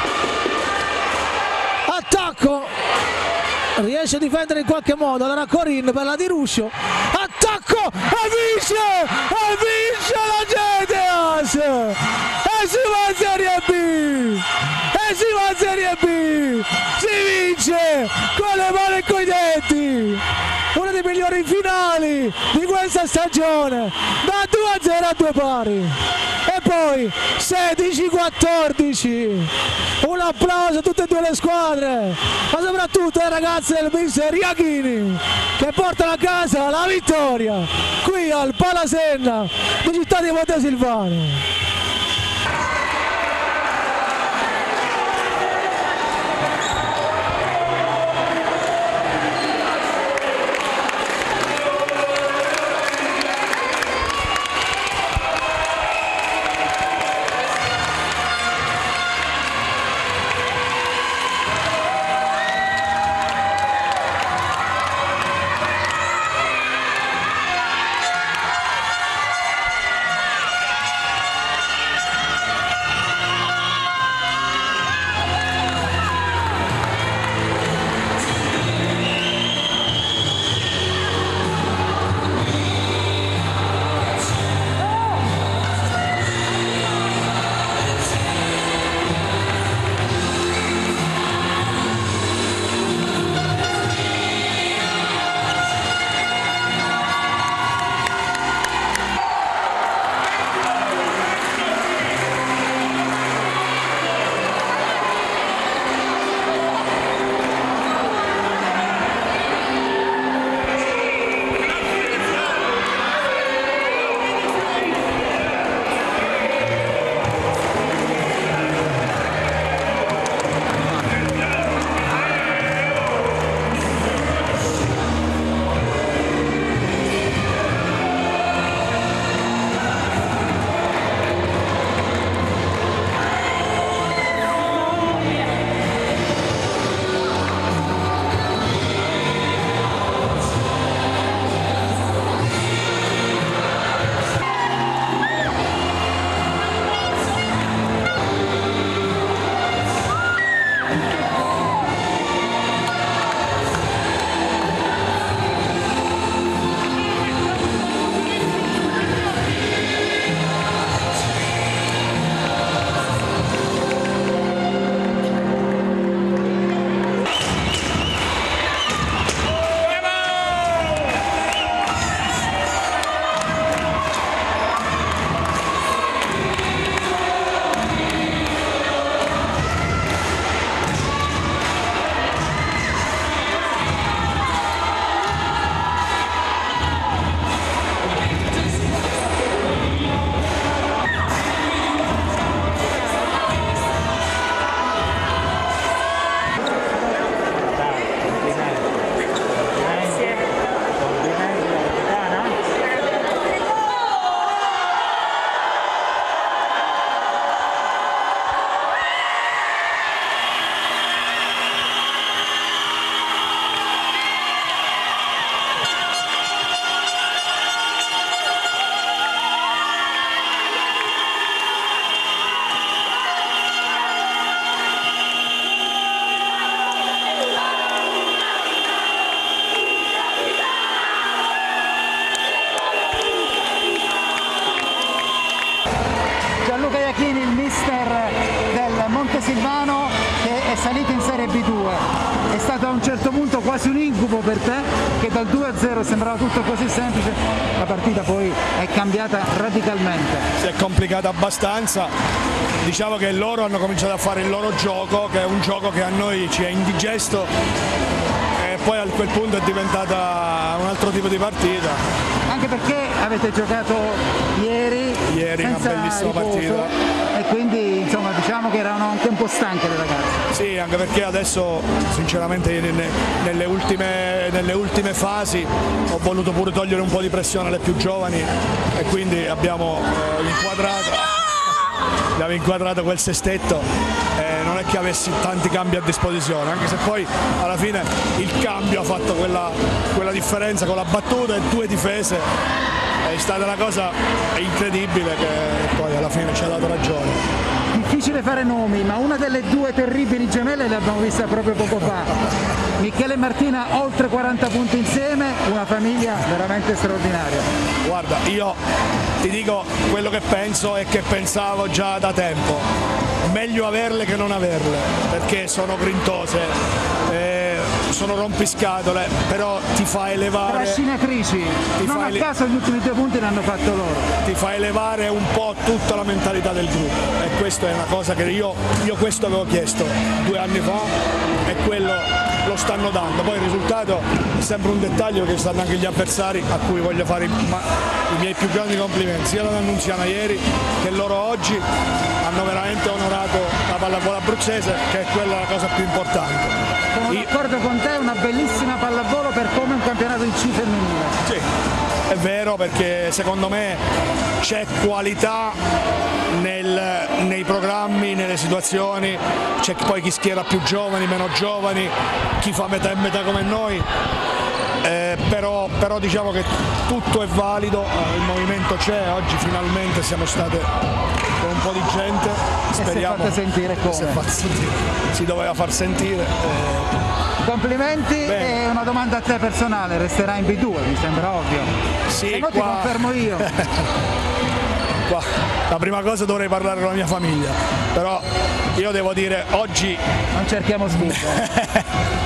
attacco, riesce a difendere in qualche modo, allora Corin per la Di Ruscio, attacco e vince, e vince la Geteas, e si va in Serie B, e si va in Serie B, si vince con le mani e coi denti, uno dei migliori finali di questa stagione, da due a zero a due pari, e poi sedici quattordici, un applauso a tutte e due le squadre, ma soprattutto ai ragazzi del mister Iachini che portano a casa la vittoria qui al Palasenna di Città di Montesilvano. Montesilvano che è salito in Serie B due, è stato a un certo punto quasi un incubo per te, che dal due a zero sembrava tutto così semplice, la partita poi è cambiata radicalmente. Si è complicata abbastanza, diciamo che loro hanno cominciato a fare il loro gioco, che è un gioco che a noi ci è indigesto, e poi a quel punto è diventata un altro tipo di partita. Anche perché avete giocato ieri, ieri una bellissima riposo, partita, e quindi insomma diciamo che erano anche un po' stanche le ragazze. Sì, anche perché adesso sinceramente nelle ultime, nelle ultime fasi ho voluto pure togliere un po' di pressione alle più giovani e quindi abbiamo eh, inquadrato, abbiamo inquadrato quel sestetto. Eh, non è che avessi tanti cambi a disposizione, anche se poi alla fine il cambio ha fatto quella, quella differenza con la battuta e due difese, è stata una cosa incredibile che poi alla fine ci ha dato ragione. Difficile fare nomi, ma una delle due terribili gemelle le abbiamo viste proprio poco fa. Michele e Martina oltre quaranta punti insieme, una famiglia veramente straordinaria. Guarda, io ti dico quello che penso e che pensavo già da tempo. Meglio averle che non averle, perché sono grintose, eh, sono rompiscatole, però ti fa elevare... Trascinatrici, ti non fa a caso gli ultimi due punti l'hanno fatto loro. Ti fa elevare un po' tutta la mentalità del gruppo e questa è una cosa che io, io questo avevo chiesto due anni fa e quello lo stanno dando. Poi il risultato è sempre un dettaglio, che stanno anche gli avversari a cui voglio fare i, ma, i miei più grandi complimenti, sia l'Annunziana ieri che loro oggi hanno veramente onorato la pallavolo abruzzese, che è quella la cosa più importante. Sono d'accordo con te, una bellissima pallavolo per come un campionato in C femminile. Sì, è vero, perché secondo me c'è qualità nel, nei programmi, nelle situazioni, c'è poi chi schiera più giovani, meno giovani, chi fa metà e metà come noi. Eh, però, però diciamo che tutto è valido, eh, il movimento c'è, oggi finalmente siamo state con un po' di gente, speriamo, e si è fatta sentire come? Si, è fatta sentire, si doveva far sentire. Eh. Complimenti. Bene. E una domanda a te personale, resterà in B due, mi sembra ovvio. Sì, se no qua... ti confermo io. Qua, la prima cosa dovrei parlare con la mia famiglia, però io devo dire oggi... Non cerchiamo scusa.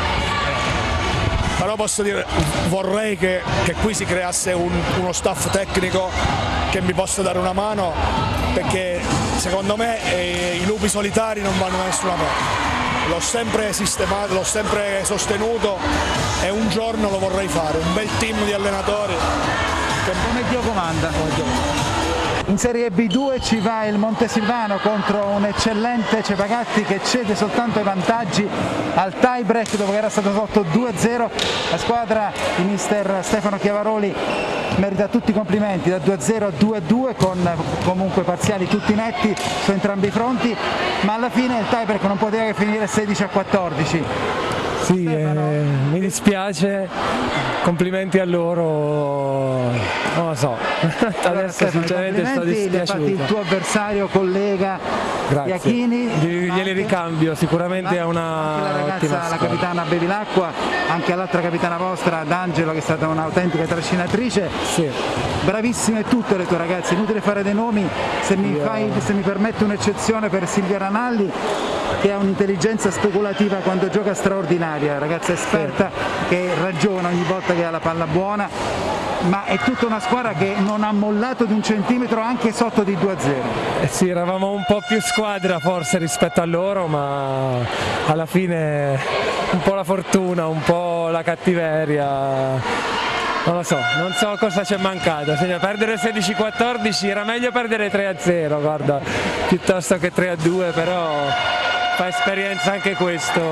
Però posso dire, vorrei che, che qui si creasse un, uno staff tecnico che mi possa dare una mano, perché secondo me eh, i lupi solitari non vanno da nessuna parte. L'ho sempre sistemato, l'ho sempre sostenuto e un giorno lo vorrei fare, un bel team di allenatori. Che... Come Dio comanda. In Serie B due ci va il Montesilvano contro un eccellente Cepagatti che cede soltanto i vantaggi al tie break dopo che era stato sotto due a zero. La squadra di mister Stefano Chiavaroli merita tutti i complimenti, da due a zero a due a due con comunque parziali tutti netti su entrambi i fronti, ma alla fine il tie break non poteva che finire sedici a quattordici. Sì, eh, mi dispiace, complimenti a loro, non lo so, allora, adesso Stefano, sinceramente sto dispiaciuto. Il tuo avversario, collega Iachini, glieli ricambio, sicuramente è una anche la ragazza, la capitana Bevilacqua, anche l'altra capitana vostra, D'Angelo, che è stata un'autentica trascinatrice. Sì. Bravissime tutte le tue ragazze, inutile fare dei nomi, se mi, fai, se mi permette un'eccezione per Silvia Ranalli, che ha un'intelligenza speculativa quando gioca straordinaria, ragazza esperta che ragiona ogni volta che ha la palla buona, ma è tutta una squadra che non ha mollato di un centimetro anche sotto di due a zero. Eh sì, eravamo un po' più squadra forse rispetto a loro, ma alla fine un po' la fortuna, un po' la cattiveria. Non lo so, non so cosa ci è mancato. Perdere sedici a quattordici era meglio perdere tre a zero, guarda, piuttosto che tre a due, però fa esperienza anche questo.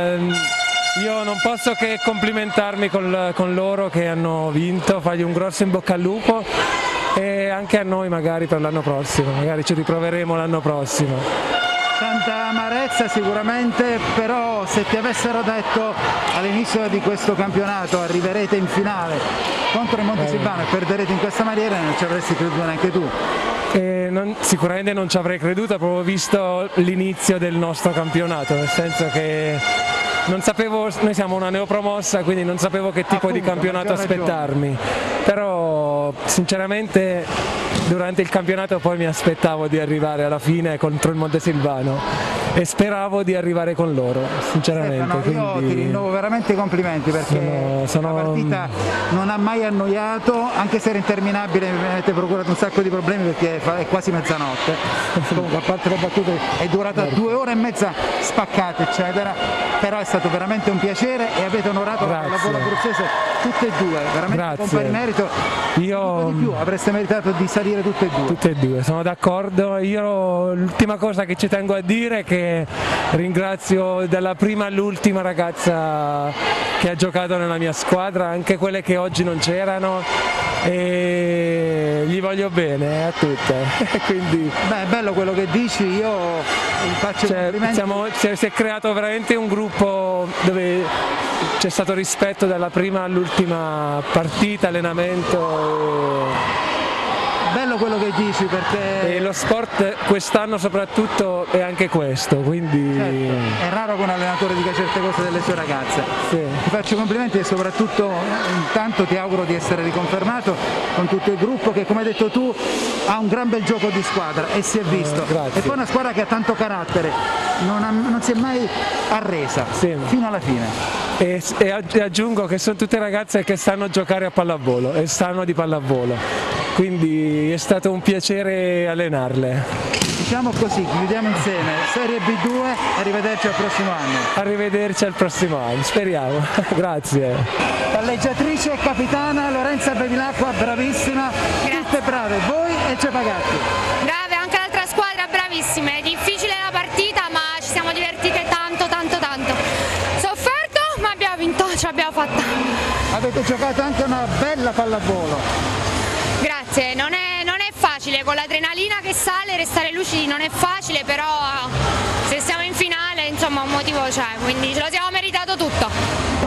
Io non posso che complimentarmi con, con loro che hanno vinto, fargli un grosso in bocca al lupo e anche a noi magari per l'anno prossimo, magari ci riproveremo l'anno prossimo. Tanta amarezza sicuramente, però se ti avessero detto all'inizio di questo campionato arriverete in finale contro il Montesilvano eh. e perderete in questa maniera, non ci avresti creduto neanche tu. E non, sicuramente non ci avrei creduto, proprio visto l'inizio del nostro campionato, nel senso che non sapevo, noi siamo una neopromossa, quindi non sapevo che tipo Appunto, di campionato aspettarmi, però sinceramente durante il campionato poi mi aspettavo di arrivare alla fine contro il Montesilvano. e speravo di arrivare con loro, sinceramente. Stefano, quindi... io ti rinnovo veramente i complimenti perché sono, sono... la partita non ha mai annoiato, anche se era interminabile, mi avete procurato un sacco di problemi perché è quasi mezzanotte. Comunque, a parte le battute, è durata due ore e mezza spaccate, eccetera, però è stato veramente un piacere e avete onorato la lavoro abruzzese tutte e due, veramente Grazie. con pari merito. Io di più avreste meritato di salire tutte e due. Tutte e due, sono d'accordo. Io l'ultima cosa che ci tengo a dire è che ringrazio dalla prima all'ultima ragazza che ha giocato nella mia squadra, anche quelle che oggi non c'erano, e gli voglio bene a tutte. Quindi, beh, è bello quello che dici, io faccio cioè, complimenti. Siamo, si è creato veramente un gruppo dove c'è stato rispetto dalla prima all'ultima partita, allenamento. Bello quello che dici perché... E lo sport quest'anno soprattutto è anche questo, quindi... Certo, è raro che un allenatore dica certe cose delle sue ragazze. Sì. Ti faccio complimenti e soprattutto intanto ti auguro di essere riconfermato con tutto il gruppo che, come hai detto tu, ha un gran bel gioco di squadra e si è visto. Eh, e poi una squadra che ha tanto carattere, non, ha, non si è mai arresa, sì, fino alla fine. E, e aggiungo che sono tutte ragazze che sanno giocare a pallavolo e sanno di pallavolo, quindi è stato un piacere allenarle. Diciamo così, chiudiamo insieme, Serie B due, arrivederci al prossimo anno. Arrivederci al prossimo anno, speriamo. Grazie. Palleggiatrice e capitana Lorenza Bevilacqua, bravissima, grazie. Tutte brave, voi e Cepagatti. Brave, anche l'altra squadra bravissima, è difficile la partita ma ci siamo divertite tanto tanto tanto. Sofferto ma abbiamo vinto, ce l'abbiamo fatta. Avete giocato anche una bella pallavolo. Grazie, non è, non è facile, con l'adrenalina che sale restare lucidi non è facile, però se siamo in finale insomma un motivo c'è, quindi ce lo siamo meritato tutto.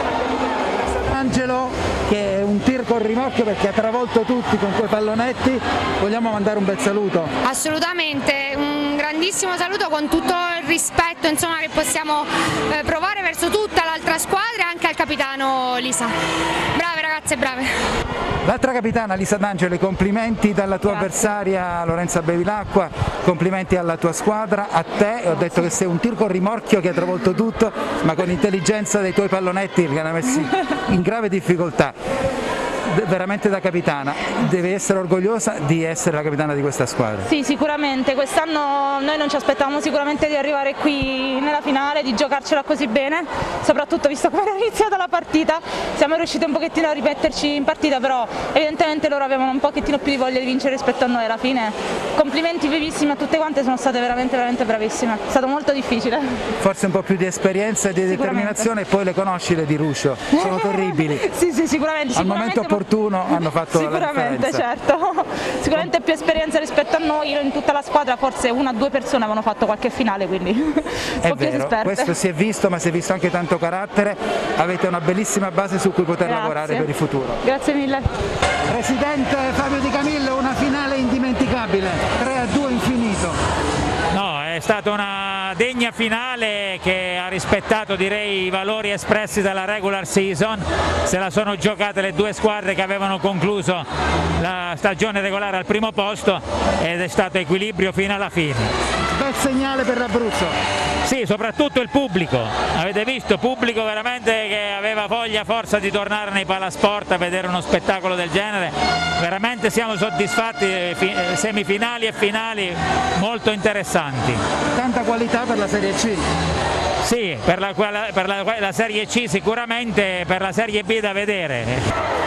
Angelo, che è un tir con rimorchio perché ha travolto tutti con quei pallonetti, vogliamo mandare un bel saluto? Assolutamente, un grandissimo saluto con tutto il rispetto insomma, che possiamo eh, provare verso tutta l'altra squadra e anche al capitano Lisa. Brave ragazze, brave. L'altra capitana Lisa D'Angelo, complimenti dalla tua Grazie. avversaria Lorenza Bevilacqua, complimenti alla tua squadra, a te, ho detto che sei un tir con rimorchio che ha travolto tutto, ma con intelligenza dei tuoi pallonetti che hanno messi in grave difficoltà. Veramente da capitana, devi essere orgogliosa di essere la capitana di questa squadra. Sì, sicuramente, quest'anno noi non ci aspettavamo sicuramente di arrivare qui nella finale, di giocarcela così bene, soprattutto visto come era iniziata la partita, siamo riusciti un pochettino a rimetterci in partita, però evidentemente loro avevano un pochettino più di voglia di vincere rispetto a noi alla fine. Complimenti vivissimi a tutte quante, sono state veramente veramente bravissime, è stato molto difficile. Forse un po' più di esperienza e di determinazione e poi le conosci le di Ruscio, sono terribili. Sì, sì, sicuramente. Al momento opportuno hanno fatto sicuramente, la certo. Sicuramente più esperienza rispetto a noi, in tutta la squadra forse una o due persone avevano fatto qualche finale, quindi è vero, questo si è visto, ma si è visto anche tanto carattere, avete una bellissima base su cui poter Grazie. lavorare per il futuro. Grazie mille. Presidente Fabio Di Camillo, una finale indimenticabile, tre a due infinito. No, è stata una degna finale che ha rispettato, direi, i valori espressi dalla regular season, se la sono giocate le due squadre che avevano concluso la stagione regolare al primo posto ed è stato equilibrio fino alla fine. Bel segnale per l'Abruzzo. Sì, soprattutto il pubblico, avete visto, pubblico veramente che aveva voglia, forza di tornare nei palasport a vedere uno spettacolo del genere, veramente siamo soddisfatti, semifinali e finali molto interessanti. Tanta qualità per la Serie C. Sì, per la, per la, la Serie C sicuramente, per la Serie B da vedere.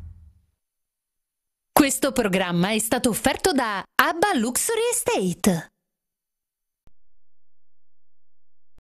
Questo programma è stato offerto da Abba Luxury Estate.